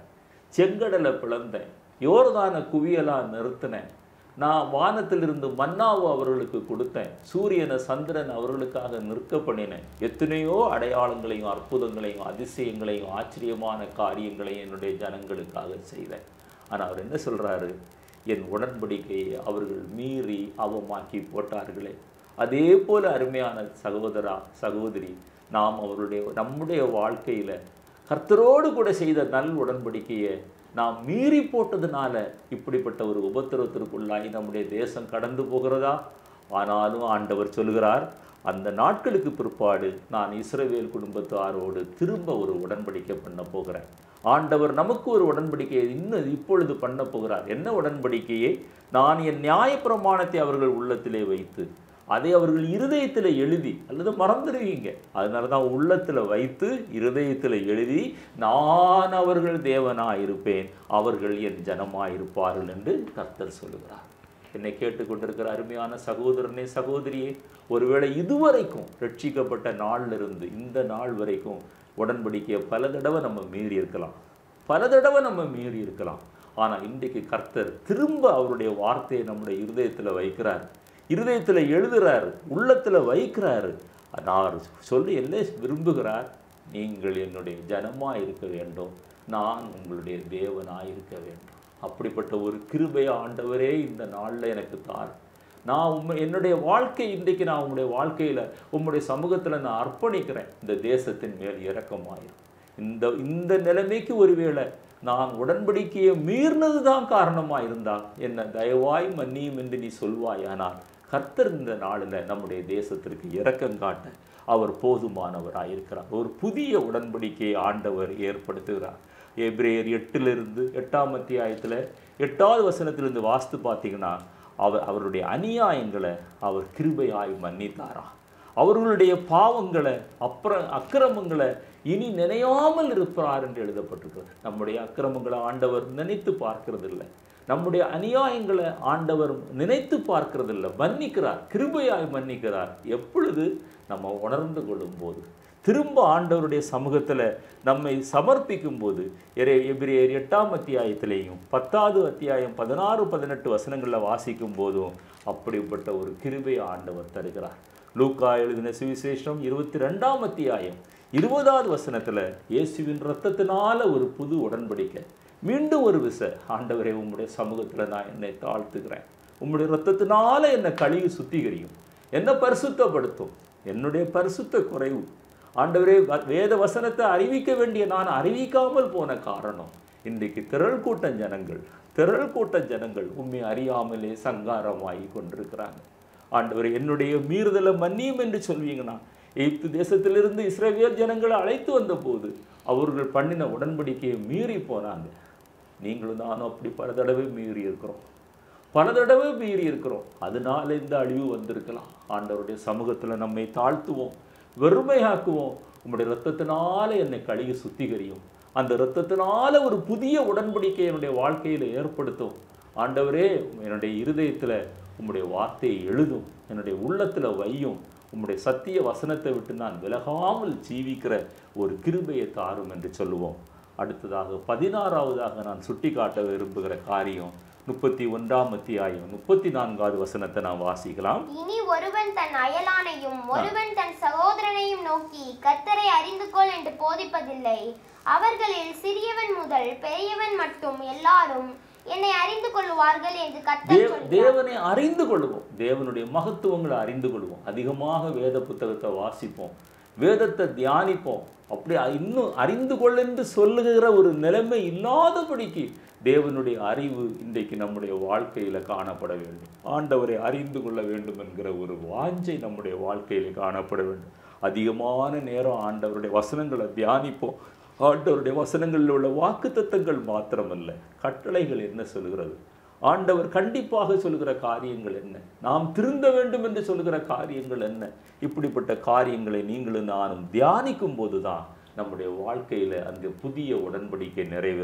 செங்கடலை பிளந்தேன், யோர்தான குவியலா நிறுத்தினேன், நான் வானத்திலிருந்து மன்னாவை அவர்களுக்கு கொடுத்தேன், சூரியனை சந்திரன் அவர்களுக்காக நிற்க பண்ணினேன், எத்தனையோ அடையாளங்களையும் அற்புதங்களையும் அதிசயங்களையும் ஆச்சரியமான காரியங்களையும் என்னுடைய ஜனங்களுக்காக செய்தேன். ஆனால் அவர் என்ன சொல்றாரு? என் உடன்படிக்கையை அவர்கள் மீறி அவமாக்கி போட்டார்களே. அதே போல அருமையான சகோதரா சகோதரி, நாம் அவருடைய நம்முடைய வாழ்க்கையில கர்த்தரோடு கூட செய்த நல் உடன்படிக்கையை நாம் மீறி போட்டதுனால இப்படிப்பட்ட ஒரு உபத்திரவத்திற்குள்ளாய் நம்முடைய தேசம் கடந்து போகிறதா? ஆனாலும் ஆண்டவர் சொல்கிறார், அந்த நாட்களுக்கு பிற்பாடு நான் இஸ்ரவேல் குடும்பத்தாரோடு திரும்ப ஒரு உடன்படிக்கை பண்ண போகிறேன். ஆண்டவர் நமக்கு ஒரு உடன்படிக்கையை இன்னும் இப்பொழுது பண்ண போகிறார். என்ன உடன்படிக்கையை? நான் என் நியாயப்பிரமாணத்தை அவர்கள் உள்ளத்திலே வைத்து அதை அவர்கள் இருதயத்தில் எழுதி, அல்லது மறந்துடுவீங்க, அதனால தான் உள்ளத்தில் வைத்து இருதயத்தில் எழுதி, நான் அவர்கள் தேவனாக இருப்பேன், அவர்கள் என் ஜனமாக இருப்பார்கள் என்று கர்த்தர் சொல்லுகிறார். என்னை கேட்டுக்கொண்டிருக்கிற அருமையான சகோதரனே சகோதரியே, ஒருவேளை இதுவரைக்கும் ரட்சிக்கப்பட்ட நாளிலிருந்து இந்த நாள் வரைக்கும் உடன்படிக்கையை பல தடவை நம்ம மீறி இருக்கலாம், பல தடவை நம்ம மீறி இருக்கலாம். ஆனால் இன்றைக்கு கர்த்தர் திரும்ப அவருடைய வார்த்தையை நம்முடைய இருதயத்தில் வைக்கிறார், இருதயத்தில் எழுதுறாரு, உள்ளத்தில் வைக்கிறாரு. நான் சொல்லி என்ன விரும்புகிறார்? நீங்கள் என்னுடைய ஜனமாக இருக்க வேண்டும், நான் உங்களுடைய தேவனாக இருக்க வேண்டும். அப்படிப்பட்ட ஒரு கிருபையை ஆண்டவரே இந்த நாளில் எனக்கு தார். நான் உண்மை என்னுடைய வாழ்க்கை இன்றைக்கு நான் உங்களுடைய வாழ்க்கையில் உங்களுடைய சமூகத்தில் நான் அர்ப்பணிக்கிறேன். இந்த தேசத்தின் மேல் இரக்கமாயிரும். இந்த இந்த நிலைமைக்கு ஒருவேளை நான் உடன்படிக்கையை மீறினது தான் காரணமாக இருந்தால் என்ன தயவாய் மன்னியும் என்று நீ சொல்வாய். ஆனால் கர்த்தர் இந்த நாளில் நம்முடைய தேசத்திற்கு இரக்கம் காட்ட அவர் போதுமானவராயிருக்கிறார். ஒரு புதிய உடன்படிக்கையை ஆண்டவர் ஏற்படுத்துகிறார். எபிரேயர் எட்டிலிருந்து எட்டாம் அத்தியாயத்தில் எட்டாவது வசனத்திலிருந்து வாஸ்து பார்த்தீங்கன்னா, அவர் அவருடைய அநியாயங்களை அவர் கிருபையாய் மன்னித்தாராம். அவர்களுடைய பாவங்களை அப்புறம் அக்கிரமங்களை இனி நினையாமல் இருப்பார் என்று எழுதப்பட்டிருக்கிறது. நம்முடைய அக்கிரமங்களை ஆண்டவர் நினைத்து பார்க்கறதில்லை, நம்முடைய அநியாயங்களை ஆண்டவர் நினைத்து பார்க்கறதில்லை, மன்னிக்கிறார், கிருபையாய் மன்னிக்கிறார். எப்பொழுது நம்ம உணர்ந்து கொள்ளும் போது, திரும்ப ஆண்டவருடைய சமூகத்தில் நம்மை சமர்ப்பிக்கும் போது, எபிரேயர் எட்டாம் அத்தியாயத்திலேயும் பத்தாவது அத்தியாயம் பதினாறு பதினெட்டு வசனங்களில் வாசிக்கும் போதும் அப்படிப்பட்ட ஒரு கிருபையை ஆண்டவர் தருகிறார். லூக்கா எழுதின சுவிசேஷம் இருபத்தி ரெண்டாம் அத்தியாயம் இருபதாவது வசனத்தில் இயேசுவின் இரத்தத்தினால ஒரு புது உடன்படிக்கை. மீண்டும் ஒரு விசை, ஆண்டவரே உம்முடைய சமூகத்தில் நான் என்னை தாழ்த்துக்கிறேன், உம்முடைய இரத்தத்தினால என்னை கழுவி சுத்திகரியும், என்னை பரிசுத்தப்படுத்தும், என்னுடைய பரிசுத்த குறைவு ஆண்டவரே, வேத வசனத்தை அறிவிக்க வேண்டிய நான் அறிவிக்காமல் போன காரணம் இன்றைக்கு திரள் கூட்ட ஜனங்கள் திரள் கூட்ட ஜனங்கள் உண்மை அறியாமலே சங்காரமாகி கொண்டிருக்கிறாங்க. ஆண்டவரே, என்னுடைய மீறுதலை மன்னியும் என்று சொல்வீங்கன்னா, எகிப்து தேசத்திலிருந்து இஸ்ரவேல் ஜனங்களை அழைத்து வந்த போது அவர்கள் பண்ணின உடன்படிக்கையை மீறி போனாங்க. நீங்களும் நானும் அப்படி பல தடவை மீறி இருக்கிறோம், பல தடவை மீறி இருக்கிறோம். அதனால இந்த அழிவு வந்திருக்கலாம். ஆண்டவருடைய சமூகத்தில் நம்மை தாழ்த்துவோம், வெறுமையாக்குவோம். உங்களுடைய இரத்தத்தினால என்னை கழுவி சுத்திகரியும், அந்த இரத்தத்தினால ஒரு புதிய உடன்படிக்கை என்னுடைய வாழ்க்கையில் ஏற்படுத்தும். ஆண்டவரே, என்னுடைய இருதயத்தில் உம்முடைய வார்த்தையை எழுதும், என்னுடைய உள்ளத்தில் வையும், உம்முடைய சத்திய வசனத்தை விட்டு நான் விலகாமல் ஜீவிக்கிற ஒரு கிருபையை தாரும் என்று சொல்லுவோம். அடுத்ததாக பதினாறாவதாக நான் சுட்டி காட்ட விரும்புகிற காரியம் முப்பத்தி ஒன்றாம் அத்தியாயம் முப்பத்தி நான்காவது வசனத்தை நான் வாசிக்கலாம். இனி ஒருவன் தன் அயலானையும் ஒருவன் தன் சகோதரனையும் நோக்கி கர்த்தரை அறிந்து கொள் என்று போதிப்பதில்லை. அவர்களில் சிறியவன் முதல் பெரியவன் மட்டும் எல்லாரும் என்னை அறிந்து கொள்வார்கள் என்று கர்த்தர் சொல்கிறார். தேவனை அறிந்து கொள்வோம், தேவனுடைய மகத்துவங்களை அறிந்து கொள்வோம், அதிகமாக வேத புத்தகத்தை வாசிப்போம், வேதத்தை தியானிப்போம். அப்படி இன்னும் அறிந்து கொள் என்று சொல்லுகிற ஒரு நிலைமை இல்லாதபடிக்கு தேவனுடைய அறிவு இன்றைக்கு நம்முடைய வாழ்க்கையில் காணப்பட வேண்டும். ஆண்டவரை அறிந்து கொள்ள வேண்டும் என்கிற ஒரு வாஞ்சை நம்முடைய வாழ்க்கையில் காணப்பட வேண்டும். அதிகமான நேரம் ஆண்டவருடைய வசனங்களை தியானிப்போம். ஆண்டவருடைய வசனங்களில் உள்ள வாக்குத்தத்தங்கள் மாத்திரமல்ல, கட்டளைகள் என்ன சொல்கிறது, ஆண்டவர் கண்டிப்பாக சொல்கிற காரியங்கள் என்ன, நாம் திருந்த வேண்டும் என்று சொல்கிற காரியங்கள் என்ன, இப்படிப்பட்ட காரியங்களை நீங்களும் நானும் தியானிக்கும் போது தான் நம்முடைய வாழ்க்கையில் அந்த புதிய உடன்படிக்கை நிறைவேறும்.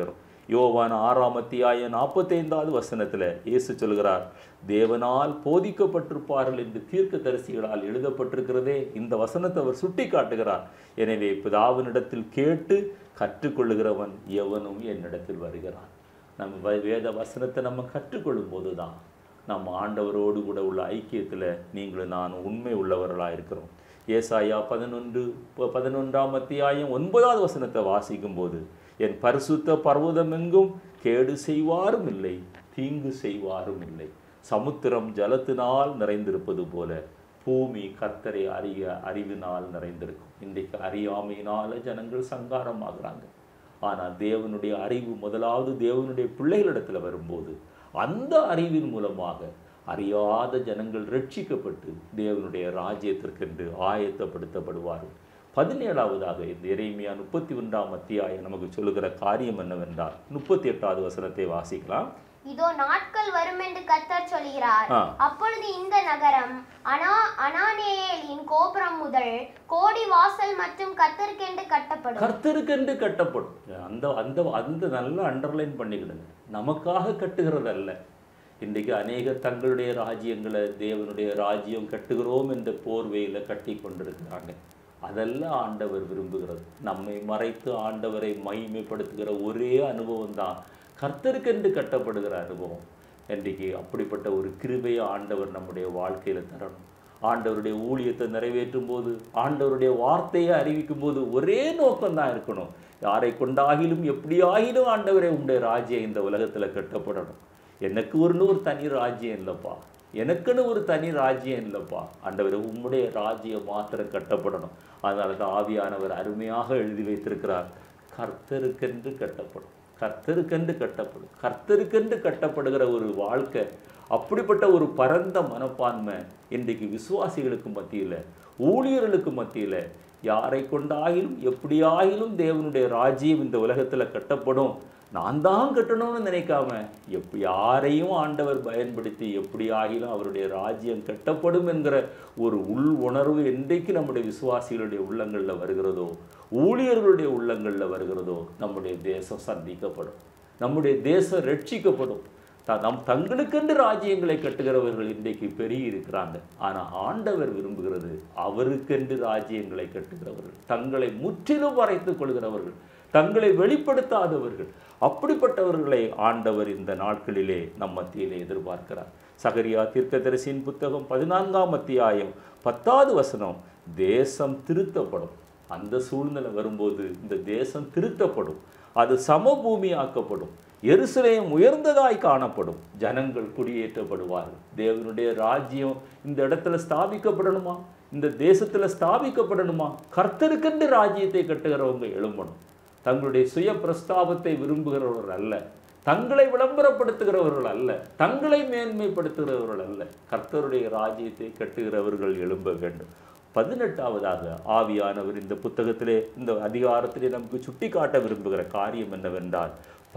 யோவான் ஆறாம் அத்தியாயம் நாற்பத்தைந்தாவது வசனத்தில் இயேசு சொல்கிறார், தேவனால் போதிக்கப்பட்டிருப்பார்கள் என்று தீர்க்கதரிசிகளால் எழுதப்பட்டிருக்கிறதே. இந்த வசனத்தை அவர் சுட்டி காட்டுகிறார். எனவே பிதாவினிடத்தில் கேட்டு கற்றுக்கொள்ளுகிறவன் எவனும் என்னிடத்தில் வருகிறான். நம்ம வேத வசனத்தை நம்ம கற்றுக்கொள்ளும் போது தான் நம்ம ஆண்டவரோடு கூட உள்ள ஐக்கியத்தில் நீங்களும் நான் உண்மை உள்ளவர்களாக இருக்கிறோம். ஏசாயா பதினொன்று பதினொன்றாம் அத்தியாயம் ஒன்பதாவது வசனத்தை வாசிக்கும் போது, என் பரிசுத்த பர்வதமெங்கும் கேடு செய்வாரும் இல்லை, தீங்கு செய்வாரும் இல்லை. சமுத்திரம் ஜலத்தினால் நிறைந்திருப்பது போல பூமி கர்த்தரை அறிய அறிவினால் நிறைந்திருக்கும். இன்றைக்கு அறியாமையினால ஜனங்கள் சங்காரமாகிறாங்க. ஆனால் தேவனுடைய அறிவு முதலாவது தேவனுடைய பிள்ளைகளிடத்தில் வரும்போது அந்த அறிவின் மூலமாக அறியாத ஜனங்கள் ரட்சிக்கப்பட்டு தேவனுடைய ராஜ்யத்திற்கென்று ஆயத்தப்படுத்தப்படுவார்கள். பதினேழாவதாக இந்த எரேமியா முப்பத்தி ஒன்றாம் அத்தியாயம் நமக்கு சொல்லுகிற காரியம் என்னவென்றால், முப்பத்தி எட்டாவது வசனத்தை வாசிக்கலாம். இதோ நாட்கள் வரும் என்று கர்த்தர் சொல்கிறார், அப்பொழுது இந்த நகரம் அனா அனானேயேலின் கோபுரம் முதல் கோடி வாசல் மற்றும் கர்த்தருக்கென்று கட்டப்படும். கர்த்தருக்கென்று கட்டப்படும். அந்த அந்த அந்த நல்லா அண்டர்லைன் பண்ணிக்கிடுங்க. நமக்காக கட்டுகிறது அல்ல. இன்றைக்கு அநேக தங்களுடைய ராஜ்யங்களை தேவனுடைய ராஜ்யம் கட்டுகிறோம் என்ற போர்வையில் கட்டி கொண்டிருக்கிறாங்க. அதெல்லாம் ஆண்டவர் விரும்புகிறது. நம்மை மறைத்து ஆண்டவரை மகிமைப்படுத்துகிற ஒரே அனுபவம் தான் கர்த்தருக்கென்று கட்டப்படுகிற அனுபவம். இன்றைக்கு அப்படிப்பட்ட ஒரு கிருபையை ஆண்டவர் நம்முடைய வாழ்க்கையில் தரணும். ஆண்டவருடைய ஊழியத்தை நிறைவேற்றும் போது, ஆண்டவருடைய வார்த்தையை அறிவிக்கும் போது ஒரே நோக்கம்தான் இருக்கணும். யாரை கொண்டாகிலும் எப்படி ஆகிலும் ஆண்டவரை உங்களுடைய ராஜ்யம் இந்த உலகத்தில் கட்டப்படணும். எனக்கு ஒன்று ஒரு தனி ராஜ்யம் இல்லைப்பா, எனக்குன்னு ஒரு தனி ராஜ்யம் இல்லைப்பா, ஆண்டவர் உம்முடைய ராஜ்யம் மாத்திரம் கட்டப்படணும். அதனால தான் ஆவியானவர் அருமையாக எழுதி வைத்திருக்கிறார், கர்த்தருக்கென்று கட்டப்படும், கர்த்தருக்கென்று கட்டப்படும். கர்த்தருக்கென்று கட்டப்படுகிற ஒரு வாழ்க்கை, அப்படிப்பட்ட ஒரு பரந்த மனப்பான்மை இன்றைக்கு விசுவாசிகளுக்கு மத்தியில், ஊழியர்களுக்கு மத்தியில், யாரை கொண்டாகிலும் எப்படி ஆகிலும் தேவனுடைய ராஜ்யம் இந்த உலகத்தில் கட்டப்படும், நான் தான் கட்டணும்னு நினைக்காம எப் யாரையும் ஆண்டவர் பயன்படுத்தி எப்படி ஆகிலும் அவருடைய ராஜ்யம் கட்டப்படும் என்கிற ஒரு உள் உணர்வு என்றைக்கு நம்முடைய விசுவாசிகளுடைய உள்ளங்களில் வருகிறதோ, ஊழியர்களுடைய உள்ளங்களில் வருகிறதோ, நம்முடைய தேசம் சந்திக்கப்படும், நம்முடைய தேசம் ரட்சிக்கப்படும். நம் தங்களுக்கென்று ராஜ்யங்களை கட்டுகிறவர்கள் இன்றைக்கு பெருகி இருக்கிறாங்க. ஆனால் ஆண்டவர் விரும்புகிறது அவருக்கென்று ராஜ்யங்களை கட்டுகிறவர்கள், தங்களை முற்றிலும் வரைத்துக் கொள்கிறவர்கள், தங்களை வெளிப்படுத்தாதவர்கள், அப்படிப்பட்டவர்களை ஆண்டவர் இந்த நாட்களிலே நம் மத்தியிலே எதிர்பார்க்கிறார். சகரியா தீர்க்கதரிசியின் புத்தகம் பதினான்காம் அத்தியாயம் பத்தாவது வசனம், தேசம் திருத்தப்படும். அந்த சூழ்நிலை வரும்போது இந்த தேசம் திருத்தப்படும், அது சமபூமி ஆக்கப்படும், எருசலேம் உயர்ந்ததாய் காணப்படும், ஜனங்கள் குடியேற்றப்படுவார்கள். தேவனுடைய ராஜ்யம் இந்த இடத்துல ஸ்தாபிக்கப்படணுமா, இந்த தேசத்தில் ஸ்தாபிக்கப்படணுமா, கர்த்தருக்கென்று ராஜ்யத்தை கட்டுகிறவங்க எழும்பணும். தங்களுடைய சுய பிரஸ்தாபத்தை விரும்புகிறவர்கள் அல்ல, தங்களை விளம்பரப்படுத்துகிறவர்கள் அல்ல, தங்களை மேன்மைப்படுத்துகிறவர்கள் அல்ல, கர்த்தருடைய ராஜ்யத்தை கட்டுகிறவர்கள் எழும்ப வேண்டும். பதினெட்டாவதாக ஆவியானவர் இந்த புத்தகத்திலே, இந்த அதிகாரத்திலே நமக்கு சுட்டி காட்ட விரும்புகிற காரியம் என்னவென்றால்,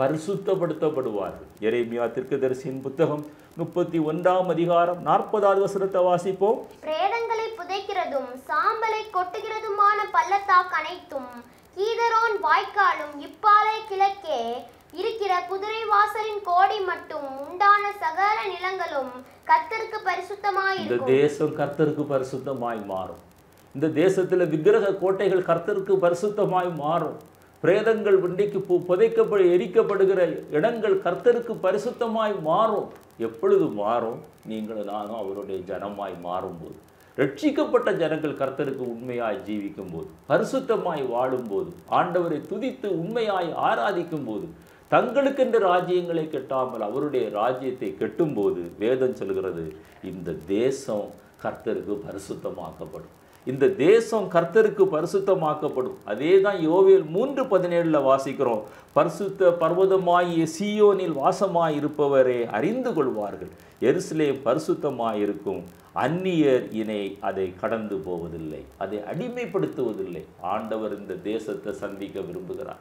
பரிசுத்தப்படுத்தப்படுவார்கள். எரேமியா தீர்க்கதரிசியின் புத்தகம் முப்பத்தி ஒன்றாம் அதிகாரம் நாற்பதாவது வசனத்தை வாசிப்போம். பிரேதங்களை புதைக்கிறதும் சாம்பலை கொட்டுகிறதுமான பள்ளத்தாக்கு அனைத்தும், கீதரோன் வாய்க்காலும் இப்பாலை கிழக்கே இருக்கிற குதிரை வாசலின் கோடி மட்டும் உண்டான சகல நிலங்களும் கர்த்தருக்கு பரிசுத்தமாய் இருக்கும். இந்த தேசம் கர்த்தருக்கு பரிசுத்தமாய் மாறும். இந்த தேசத்துல விக்கிரக கோட்டைகள் கர்த்தருக்கு பரிசுத்தமாய் மாறும். பிரேதங்கள் இன்றைக்கு புதைக்கப்பட எரிக்கப்படுகிற இடங்கள் கர்த்தருக்கு பரிசுத்தமாய் மாறும். எப்பொழுது மாறும்? நீங்களும் நானும் அவருடைய ஜனமாய் மாறும்போது, ரட்சிக்கப்பட்ட ஜனங்கள் கர்த்தருக்கு உண்மையாய் ஜீவிக்கும் போது, பரிசுத்தமாய் வாழும்போது, ஆண்டவரை துதித்து உண்மையாய் ஆராதிக்கும் போது, தங்களுக்கென்று ராஜ்யங்களை கட்டாமல் அவருடைய ராஜ்யத்தை கட்டும்போது, வேதம் சொல்கிறது இந்த தேசம் கர்த்தருக்கு பரிசுத்தமாக்கப்படும். இந்த தேசம் கர்த்தருக்கு பரிசுத்தமாக்கப்படும். அதே தான் யோவேல் மூன்று பதினேழுல வாசிக்கிறோம். பரிசுத்த பர்வதமாகிய சீயோனில் வாசமாய் இருப்பவரே அறிந்து கொள்வார்கள், எருசலேம் பரிசுத்தமாயிருக்கும், அந்நியர் இணை அதை கடந்து போவதில்லை, அதை அடிமைப்படுத்துவதில்லை. ஆண்டவர் இந்த தேசத்தை சந்திக்க விரும்புகிறார்.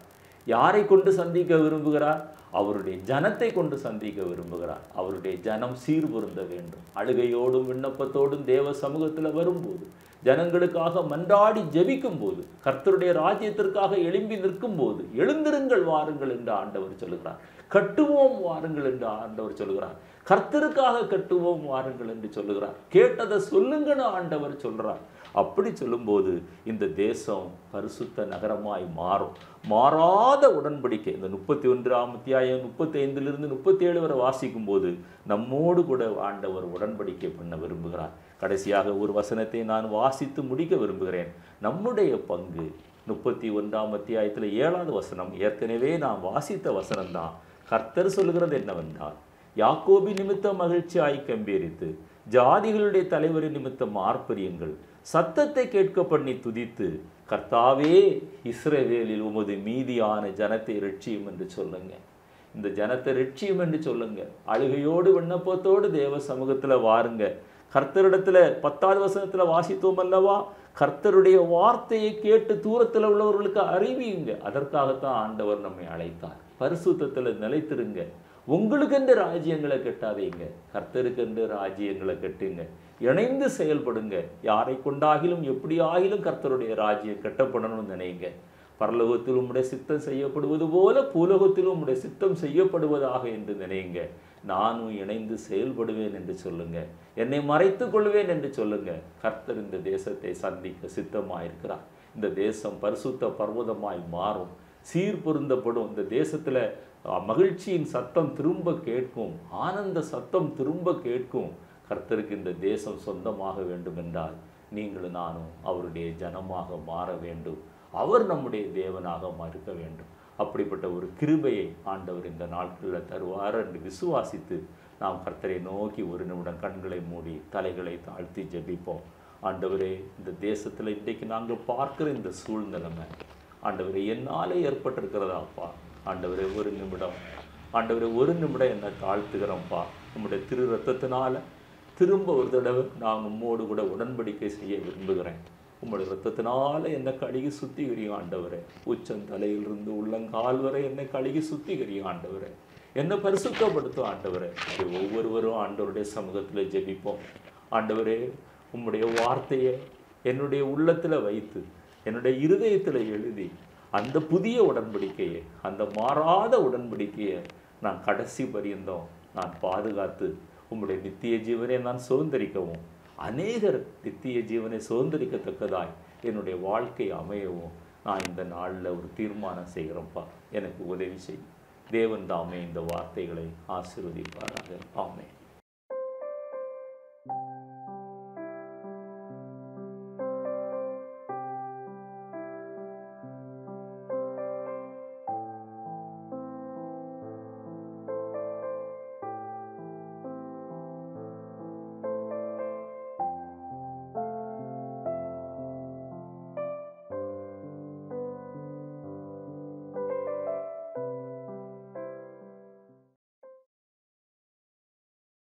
யாரை கொண்டு சந்திக்க விரும்புகிறார்? அவருடைய ஜனத்தை கொண்டு சந்திக்க விரும்புகிறார். அவருடைய ஜனம் சீர்பொருந்த வேண்டும். அழுகையோடும் விண்ணப்பத்தோடும் தேவ சமூகத்தில் வரும்போது, ஜனங்களுக்காக மன்றாடி ஜெபிக்கும் போது, கர்த்தருடைய ராஜ்யத்திற்காக எழும்பி நிற்கும் போது, எழுந்திருங்கள் வாருங்கள் என்று ஆண்டவர் சொல்லுகிறார். கட்டுவோம் வாருங்கள் என்று ஆண்டவர் சொல்லுகிறார். கர்த்தருக்காக கட்டுவோம் வாருங்கள் என்று சொல்லுகிறார். கேட்டதை சொல்லுங்கன்னு ஆண்டவர் சொல்றார். அப்படி சொல்லும்போது இந்த தேசம் பரிசுத்த நகரமாய் மாறும். மாறாத உடன்படிக்கை, இந்த முப்பத்தி ஒன்றாம் அத்தியாயம் முப்பத்தி ஐந்திலிருந்து முப்பத்தி ஏழு வரை வாசிக்கும் போது நம்மோடு கூட ஆண்டவர் உடன்படிக்கை பண்ண விரும்புகிறார். கடைசியாக ஒரு வசனத்தை நான் வாசித்து முடிக்க விரும்புகிறேன். நம்முடைய பங்கு முப்பத்தி ஒன்றாம் அத்தியாயத்தில் ஏழாவது வசனம் ஏற்கனவே நான் வாசித்த வசனம்தான். கர்த்தர் சொல்லுகிறது என்னவென்றால், யாக்கோபி நிமித்தம் மகிழ்ச்சியாய் கம்பீரித்து, ஜாதிகளுடைய தலைவரின் நிமித்தம் ஆர்ப்பரியுங்கள், சத்தத்தை கேட்க பண்ணி துதித்து, கர்த்தாவே இஸ்ரவேலில் உமது மீதியான ஜனத்தை ரட்சியும் என்று சொல்லுங்க. இந்த ஜனத்தை ரட்சியும் என்று சொல்லுங்க. அழுகையோடு விண்ணப்பத்தோடு தேவ சமூகத்தில் வாருங்க. கர்த்தரிடத்துல பத்தாவது வசனத்துல வாசித்தோம் அல்லவா, கர்த்தருடைய வார்த்தையை கேட்டு தூரத்தில் உள்ளவர்களுக்கு அறிவியுங்க. அதற்காகத்தான் ஆண்டவர் நம்மை அழைத்தார். பரிசுத்தத்தில் நிலைத்திருங்க. உங்களுக்கென்று ராஜ்யங்களை கட்டாதீங்க, கர்த்தருக்கென்று ராஜ்யங்களை கட்டுங்க. இணைந்து செயல்படுங்க. யாரை கொண்டாகிலும் எப்படி ஆகிலும் கர்த்தருடைய ராஜ்யம் கட்டப்படணும்னு நினைங்க. பரலோகத்தில் உம்முடைய சித்தம் செய்யப்படுவது போல பூலோகத்திலும் உம்முடைய சித்தம் செய்யப்படுவதாக என்று நினைங்க. நானும் இணைந்து செயல்படுவேன் என்று சொல்லுங்க. என்னை மறைத்து கொள்வேன் என்று சொல்லுங்க. கர்த்தர் இந்த தேசத்தை சந்திக்க சித்தமாயிருக்கிறார். இந்த தேசம் பரிசுத்த பர்வதமாய் மாறும், சீர் பொருந்தப்படும். இந்த தேசத்துல மகிழ்ச்சியின் சத்தம் திரும்ப கேட்கும், ஆனந்த சத்தம் திரும்ப கேட்கும். கர்த்தருக்கு இந்த தேசம் சொந்தமாக வேண்டும் என்றால் நீங்களும் நானும் அவருடைய ஜனமாக மாற வேண்டும். அவர் நம்முடைய தேவனாக இருக்க வேண்டும். அப்படிப்பட்ட ஒரு கிருபையை ஆண்டவர் இந்த நாட்களில் தருவார் என்று விசுவாசித்து நாம் கர்த்தரை நோக்கி ஒரு நிமிடம் கண்களை மூடி தலைகளை தாழ்த்தி ஜெபிப்போம். ஆண்டவரே, இந்த தேசத்தில் இன்றைக்கு நாங்கள் பார்க்குற இந்த சூழ்நிலைமை ஆண்டவரே என்னாலே ஏற்பட்டிருக்கிறதாப்பா. ஆண்டவரே ஒரு நிமிடம், ஆண்டவரே ஒரு நிமிடம் என்னை தாழ்த்துக்கிறோம்ப்பா. உம்முடைய திரு ரத்தத்தினால திரும்ப ஒரு தடவை நான் உம்மோடு கூட உடன்படிக்கை செய்ய விரும்புகிறேன். உம்முடைய ரத்தத்தினால என்னை கழுகி சுத்திகரியும் ஆண்டவரே. உச்சந்தலையிலிருந்து உள்ளங்கால் வரை என்னை கழுகி சுத்திகரியும் ஆண்டவரே. என்னை பரிசுத்தப்படுத்தும் ஆண்டவரே. ஒவ்வொருவரும் ஆண்டவருடைய சமூகத்தில் ஜெபிப்போம். ஆண்டவரே, உம்முடைய வார்த்தையை என்னுடைய உள்ளத்தில் வைத்து என்னுடைய இருதயத்தில் எழுதி அந்த புதிய உடன்படிக்கையை, அந்த மாறாத உடன்படிக்கையை நான் கடைசி பரியந்தம் நான் பாதுகாத்து உம்முடைய நித்திய ஜீவனை நான் சுதந்திரிக்கவும், அநேகர் நித்திய ஜீவனை சுதந்திரிக்கத்தக்கதாய் என்னுடைய வாழ்க்கை அமையவும் நான் இந்த நாளில் ஒரு தீர்மானம் செய்கிறேன்ப்பா. எனக்கு உதவி செய். தேவன் தாமே இந்த வார்த்தைகளை ஆசீர்வதிப்பாராக. ஆமென்.